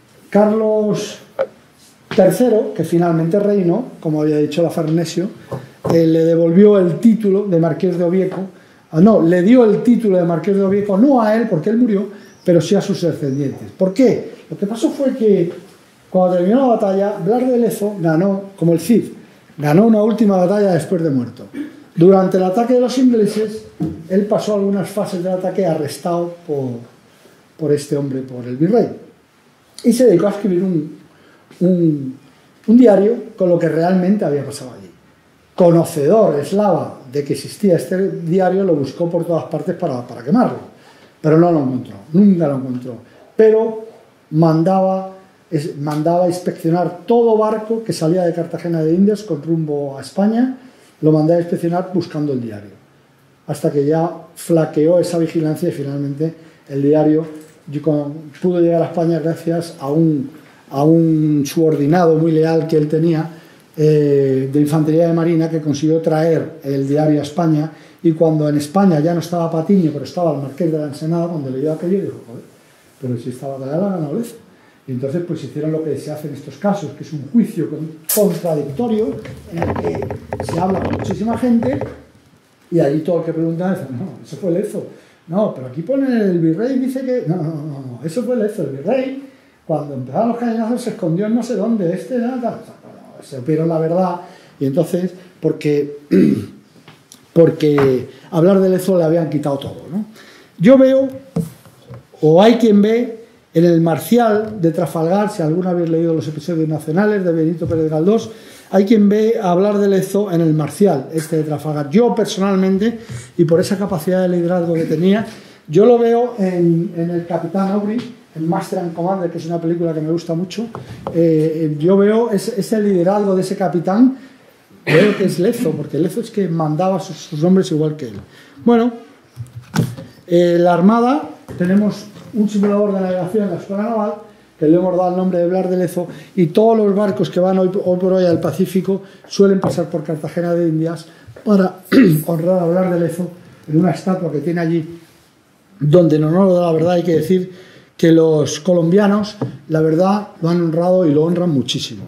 [SPEAKER 2] III, que finalmente reinó, como había dicho la Farnesio, le devolvió el título de Marqués de Obieco, le dio el título de Marqués de Obieco, no a él, porque él murió, pero sí a sus descendientes. ¿Por qué? Lo que pasó fue que cuando terminó la batalla, Blas de Lezo ganó, como el Cid, ganó una última batalla después de muerto. Durante el ataque de los ingleses, él pasó algunas fases del ataque arrestado por este hombre, por el virrey. Y se dedicó a escribir un diario con lo que realmente había pasado allí. Conocedor eslava de que existía este diario, lo buscó por todas partes para quemarlo. Pero no lo encontró, nunca lo encontró. Pero mandaba inspeccionar todo barco que salía de Cartagena de Indias con rumbo a España, lo mandaba a inspeccionar buscando el diario. Hasta que ya flaqueó esa vigilancia y finalmente el diario pudo llegar a España gracias a un subordinado muy leal que él tenía de infantería de marina, que consiguió traer el diario a España, y cuando en España ya no estaba Patiño pero estaba el Marqués de la Ensenada, cuando leyó aquello dijo, joder, pero si estaba la ganado Lezo. Y entonces pues hicieron lo que se hace en estos casos, que es un juicio contradictorio en el que se habla con muchísima gente y allí todo el que pregunta dice, no, eso fue Lezo. No, pero aquí pone el virrey, dice que... No, eso fue Lezo. El virrey, cuando empezaron los cañonazos, se escondió en no sé dónde. Se opieron la verdad. Y entonces, porque hablar de Lezo le habían quitado todo, ¿no? Yo veo, o hay quien ve, en el Marcial de Trafalgar, si alguno habéis leído los episodios nacionales de Benito Pérez Galdós, hay quien ve hablar de Lezo en el Marcial, de Trafalgar. Yo personalmente, y por esa capacidad de liderazgo que tenía, yo lo veo en el Capitán Aubrey, en Master and Commander, que es una película que me gusta mucho. Yo veo ese liderazgo de ese capitán Creo que es Lezo, porque Lezo es que mandaba sus hombres igual que él. Bueno, la Armada, tenemos un simulador de navegación en la Escuela Naval, que le hemos dado el nombre de Blas de Lezo, y todos los barcos que van hoy por hoy al Pacífico suelen pasar por Cartagena de Indias para honrar a Blas de Lezo en una estatua que tiene allí, donde en honor de la verdad hay que decir que los colombianos, la verdad, lo han honrado y lo honran muchísimo.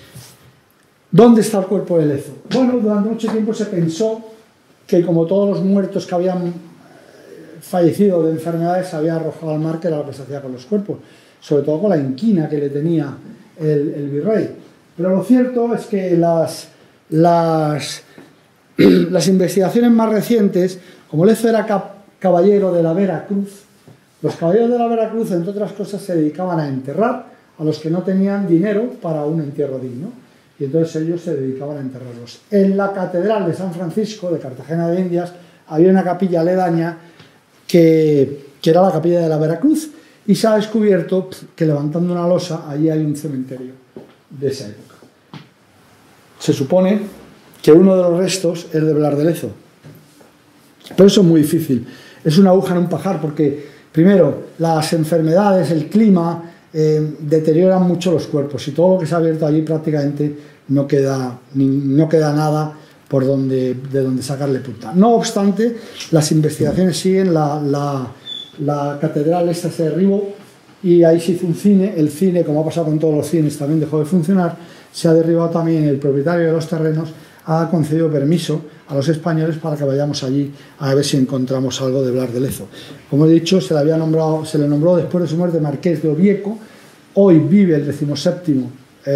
[SPEAKER 2] ¿Dónde está el cuerpo de Lezo? Bueno, durante mucho tiempo se pensó que, como todos los muertos que habían fallecido de enfermedades, se había arrojado al mar, que era lo que se hacía con los cuerpos, sobre todo con la inquina que le tenía el virrey. Pero lo cierto es que las investigaciones más recientes, como Lezo era caballero de la Veracruz, los caballeros de la Veracruz, entre otras cosas, se dedicaban a enterrar a los que no tenían dinero para un entierro digno, y entonces ellos se dedicaban a enterrarlos. En la Catedral de San Francisco de Cartagena de Indias había una capilla aledaña que era la capilla de la Veracruz, y se ha descubierto que, levantando una losa, allí hay un cementerio de esa época. Se supone que uno de los restos es de Blas de Lezo, pero eso es muy difícil, es una aguja en un pajar, porque primero, las enfermedades, el clima, deterioran mucho los cuerpos, y todo lo que se ha abierto allí prácticamente no queda nada de donde sacarle punta. No obstante, las investigaciones siguen, la catedral esta se derribó y ahí se hizo un cine. El cine, como ha pasado con todos los cines, también dejó de funcionar. Se ha derribado también. El propietario de los terrenos ha concedido permiso a los españoles para que vayamos allí a ver si encontramos algo de Blas de Lezo. Como he dicho, se le nombró después de su muerte Marqués de Obieco. Hoy vive el 17º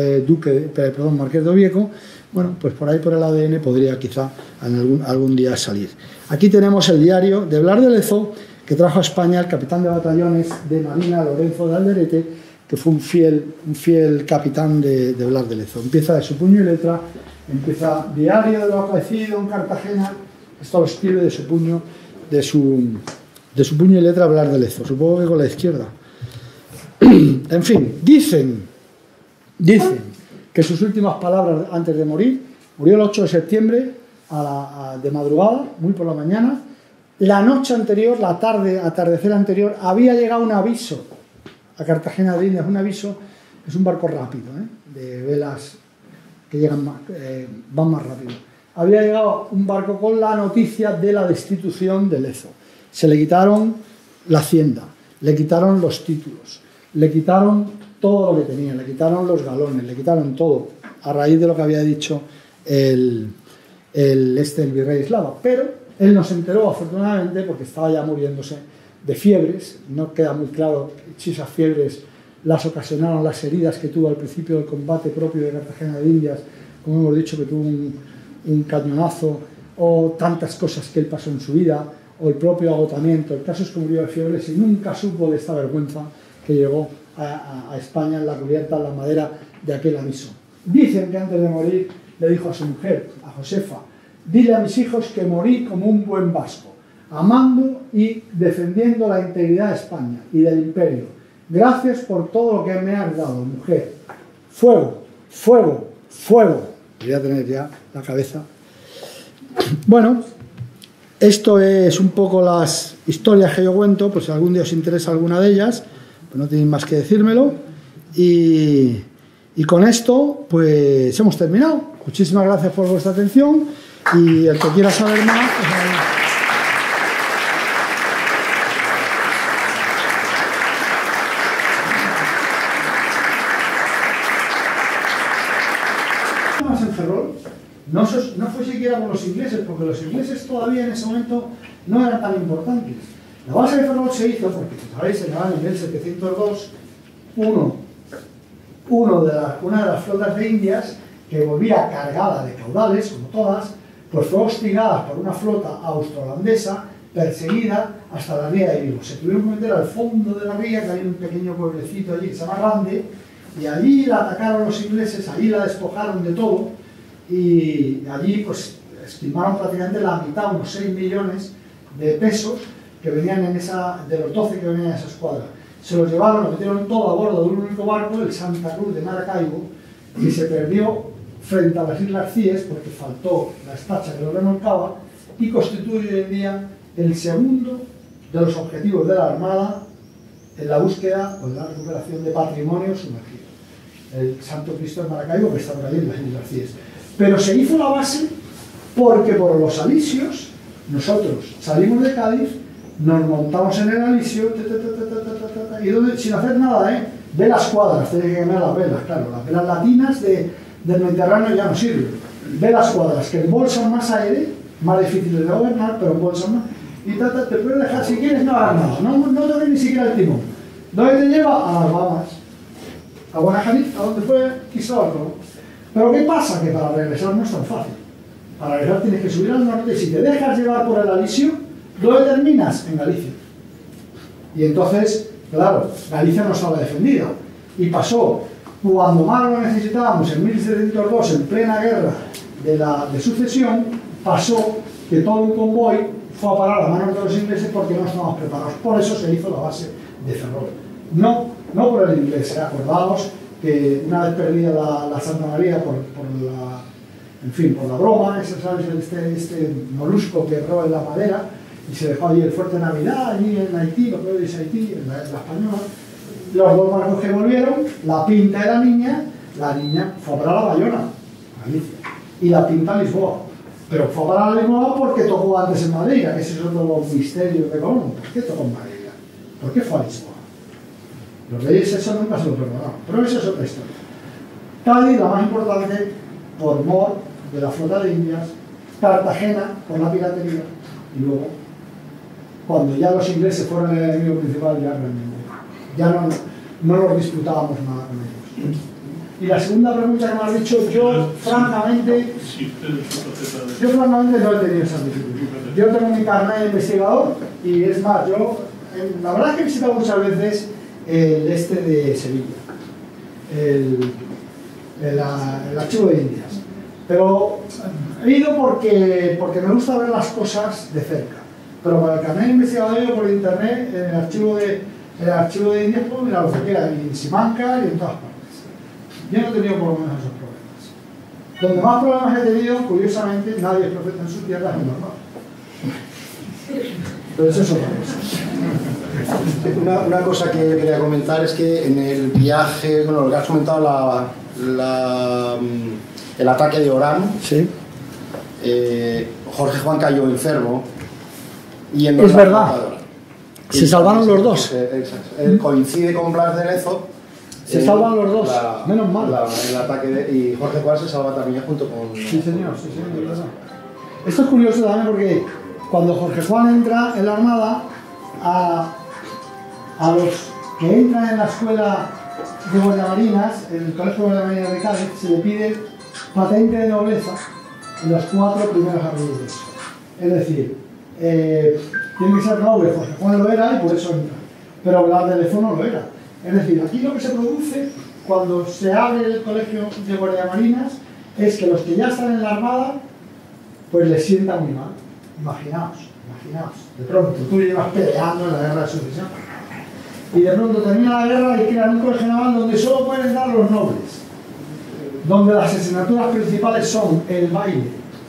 [SPEAKER 2] Marqués de Obieco. Bueno, pues por ahí, por el ADN, podría quizá algún día salir. Aquí tenemos el diario de Blas de Lezo, que trajo a España el capitán de batallones de Marina, Lorenzo de Alderete, que fue un fiel capitán de Blas de Lezo. Empieza de su puño y letra, empieza diario de lo acaecido en Cartagena. Esto lo escribe de su puño y letra Blas de Lezo, supongo que con la izquierda. En fin, dicen que sus últimas palabras antes de morir, murió el 8 de septiembre de madrugada, muy por la mañana. La noche anterior, la tarde, atardecer anterior, había llegado un aviso a Cartagena de Indias. Un aviso es un barco rápido, de velas que van más rápido. Había llegado un barco con la noticia de la destitución de Lezo. Se le quitaron la hacienda, le quitaron los títulos, le quitaron todo lo que tenía, le quitaron los galones, le quitaron todo, a raíz de lo que había dicho el virrey Eslava. Pero él no se enteró, afortunadamente, porque estaba ya muriéndose de fiebres. No queda muy claro si esas fiebres las ocasionaron las heridas que tuvo al principio del combate propio de Cartagena de Indias, como hemos dicho, que tuvo un cañonazo, o tantas cosas que él pasó en su vida, o el propio agotamiento. El caso es que murió de fiebres y nunca supo de esta vergüenza que llegó a España en la cubierta, en la madera de aquel aviso. Dicen que antes de morir le dijo a su mujer, a Josefa: dile a mis hijos que morí como un buen vasco, amando y defendiendo la integridad de España y del imperio. Gracias por todo lo que me has dado, mujer. Fuego, fuego, fuego. Voy a tener ya la cabeza. Bueno, esto es un poco las historias que yo cuento, pues si algún día os interesa alguna de ellas, pues no tenéis más que decírmelo. Y con esto, pues hemos terminado. Muchísimas gracias por vuestra atención. Y el que quiera saber más, pues más en Ferrol no fue siquiera por los ingleses, porque los ingleses todavía en ese momento no eran tan importantes. La base de Ferrol se hizo porque, si sabéis, en el año 1702, una de las flotas de Indias, que volvía cargada de caudales, como todas, pues fue hostigada por una flota austro-holandesa, perseguida hasta la ría de Vigo. Se tuvieron que meter al fondo de la ría, que hay un pequeño pueblecito allí que se llama Grande, y allí la atacaron los ingleses, allí la despojaron de todo, y allí pues estimaron prácticamente la mitad, unos 6 millones de pesos que venían de los 12 que venían en esa escuadra. Se los llevaron, lo metieron todo a bordo de un único barco, el Santa Cruz de Maracaibo, y se perdió frente a las Islas Cíes, porque faltó la estacha que lo remolcaba, y constituye hoy en día el segundo de los objetivos de la Armada en la búsqueda o en la recuperación de patrimonio sumergido. El Santo Cristo de Maracaibo, que está por allí en las Islas Cíes. Pero se hizo la base porque por los alisios, nosotros salimos de Cádiz, nos montamos en el alisio, y sin hacer nada, velas cuadras, tiene que quemar las velas, claro, las velas latinas del Mediterráneo ya no sirven. Velas cuadras que embolsan más aire, más difíciles de gobernar, pero embolsan más, y te puedes dejar, si quieres, no hagas nada, no toques ni siquiera el timón. ¿Dónde te lleva? A las Bahamas, a Guanajarí, a donde fue Cristóbal Colón. Pero ¿qué pasa? Que para regresar no es tan fácil. Para regresar tienes que subir al norte, y si te dejas llevar por el alisio, ¿dónde terminas? En Galicia. Y entonces, claro, Galicia no estaba defendida. Y pasó, cuando más lo necesitábamos, en 1702, en plena guerra de sucesión, pasó que todo un convoy fue a parar a manos de los ingleses porque no estábamos preparados. Por eso se hizo la base de Ferrol. No por el inglés, acordaos que una vez perdida la Santa María por la broma, ¿sabes? Este molusco que roba en la madera, y se dejó allí el Fuerte Navidad, allí en Haití, lo que hoy es Haití, en la española. Los dos barcos que volvieron, la Pinta de la niña fue a parar a Bayona, Galicia, y la Pinta a Lisboa. Pero fue a parar a Lisboa porque tocó antes en Madeira, que ese es otro de los misterios de Colón. ¿Por qué tocó en Madeira? ¿Por qué fue a Lisboa? Los reyes eso nunca se lo perdonaron, pero esa es otra historia. Cádiz, la más importante, por mor de la flota de Indias, Cartagena, por la piratería, y luego, cuando ya los ingleses fueron el enemigo principal, ya no nos disputábamos nada con ellos. Y la segunda pregunta que me has dicho, yo francamente no he tenido esa dificultad. Yo tengo mi carnet de investigador, y es más, la verdad es que he visitado muchas veces el este de Sevilla, el archivo de Indias, pero he ido porque me gusta ver las cosas de cerca, pero para el carnet de investigador he ido por internet, en el archivo de Indias, pues mira lo que quiera, y en Simancas y en todas partes. Yo no he tenido por lo menos esos problemas. Donde más problemas he tenido, curiosamente, nadie es profeta en su tierra, es normal. Pero eso es otra cosa.
[SPEAKER 1] Una cosa que quería comentar es que en el viaje, bueno, lo que has comentado, el ataque de Orán,
[SPEAKER 2] sí.
[SPEAKER 1] Jorge Juan cayó enfermo. Y
[SPEAKER 2] es verdad. Se salvaron los dos.
[SPEAKER 1] Exacto. Coincide con Blas de Lezo.
[SPEAKER 2] Se salvan los dos, menos mal.
[SPEAKER 1] El ataque y Jorge Juan se salva también junto con...
[SPEAKER 2] Sí, señor, de verdad. Esto es curioso también porque cuando Jorge Juan entra en la Armada, a los que entran en la escuela de guardiamarinas, en el Colegio de Guardiamarinas de Cádiz, se le pide patente de nobleza en los 4 primeros apellidos. Es decir, tiene que ser noble, Jorge Juan lo era y por eso entra. Pero Blas de Lezo no lo era. Es decir, aquí lo que se produce cuando se abre el Colegio de Guardiamarinas es que los que ya están en la Armada, pues les sienta muy mal. Imaginaos. De pronto, tú llevas peleando en la guerra de sucesión y de pronto termina la guerra y crean un colegio naval donde solo pueden dar los nobles, donde las asignaturas principales son el baile.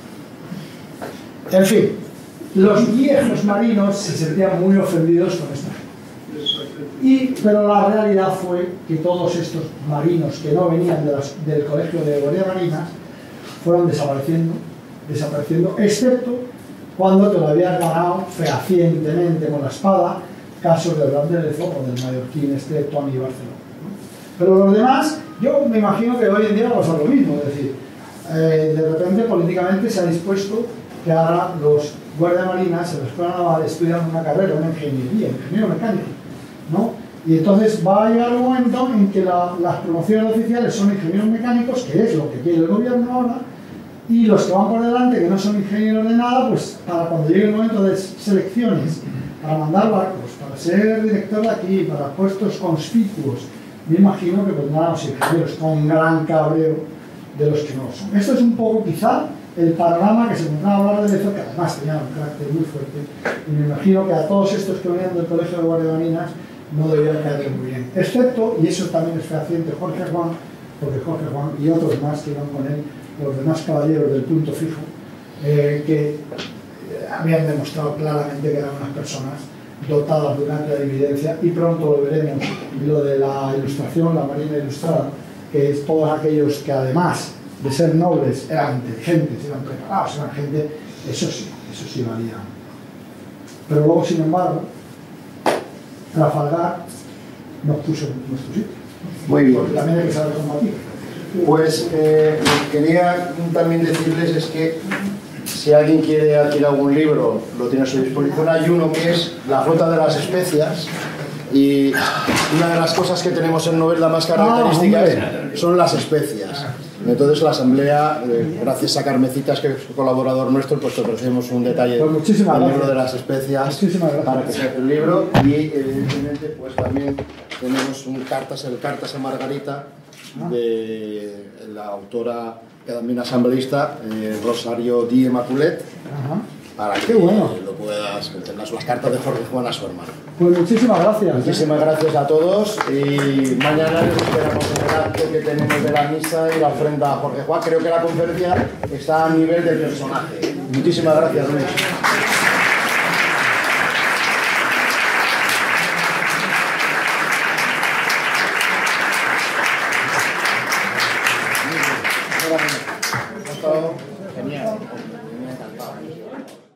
[SPEAKER 2] En fin, los viejos marinos se sentían muy ofendidos con esta gente. Pero la realidad fue que todos estos marinos que no venían del Colegio de Guardiamarinas fueron desapareciendo, excepto cuando te lo habías ganado fehacientemente con la espada, casos de Blas de Lezo o del mallorquín Tony Barceló. Pero los demás, yo me imagino que hoy en día va a pasar lo mismo, es decir, de repente políticamente se ha dispuesto que ahora los guardiamarinas en la escuela naval estudian una carrera, una ingeniería, ingeniero mecánico, ¿no? Y entonces va a llegar un momento en que las promociones oficiales son ingenieros mecánicos, que es lo que quiere el gobierno ahora, y los que van por delante, que no son ingenieros de nada, pues para cuando llegue el momento de selecciones, para mandar barcos, para ser director de aquí, para puestos conspicuos, me imagino que pondrán a los ingenieros con gran cabreo de los que no lo son. Esto es un poco quizá el panorama que se encontraba Blas de Lezo, que además tenía un carácter muy fuerte, y me imagino que a todos estos que venían del Colegio de Guardiamarinas no debían caer muy bien, excepto, y eso también es fehaciente, Jorge Juan, porque Jorge Juan y otros más que iban con él los demás caballeros del punto fijo, que habían demostrado claramente que eran unas personas dotadas de una clarividencia, y pronto lo veremos, lo de la ilustración, la marina ilustrada, que es todos aquellos que además de ser nobles eran inteligentes, eran preparados, eran gente, eso sí valía. Pero luego, sin embargo, Trafalgar nos puso en nuestro sitio.
[SPEAKER 1] Muy bien.
[SPEAKER 2] Porque también hay que saber combatir.
[SPEAKER 1] Pues lo que quería también decirles es que si alguien quiere adquirir algún libro, lo tiene a su disposición. Hay uno que es La flota de las especias, y una de las cosas que tenemos en Novelda más características son las especias. Entonces la asamblea, gracias a Carmecitas, que es colaborador nuestro, pues te ofrecemos un detalle del libro de las especias para que sea el libro. Y evidentemente pues también tenemos el Cartas a Margarita, de la autora, que también asambleísta, Rosario Di Emaculet, para que lo puedas, que tengas las cartas de Jorge Juan a su hermano.
[SPEAKER 2] Pues muchísimas gracias.
[SPEAKER 1] Muchísimas gracias a todos, y mañana les esperamos en el acto que tenemos de la misa y la ofrenda a Jorge Juan. Creo que la conferencia está a nivel del personaje. Muchísimas gracias, Luis. Genial. Me ha encantado.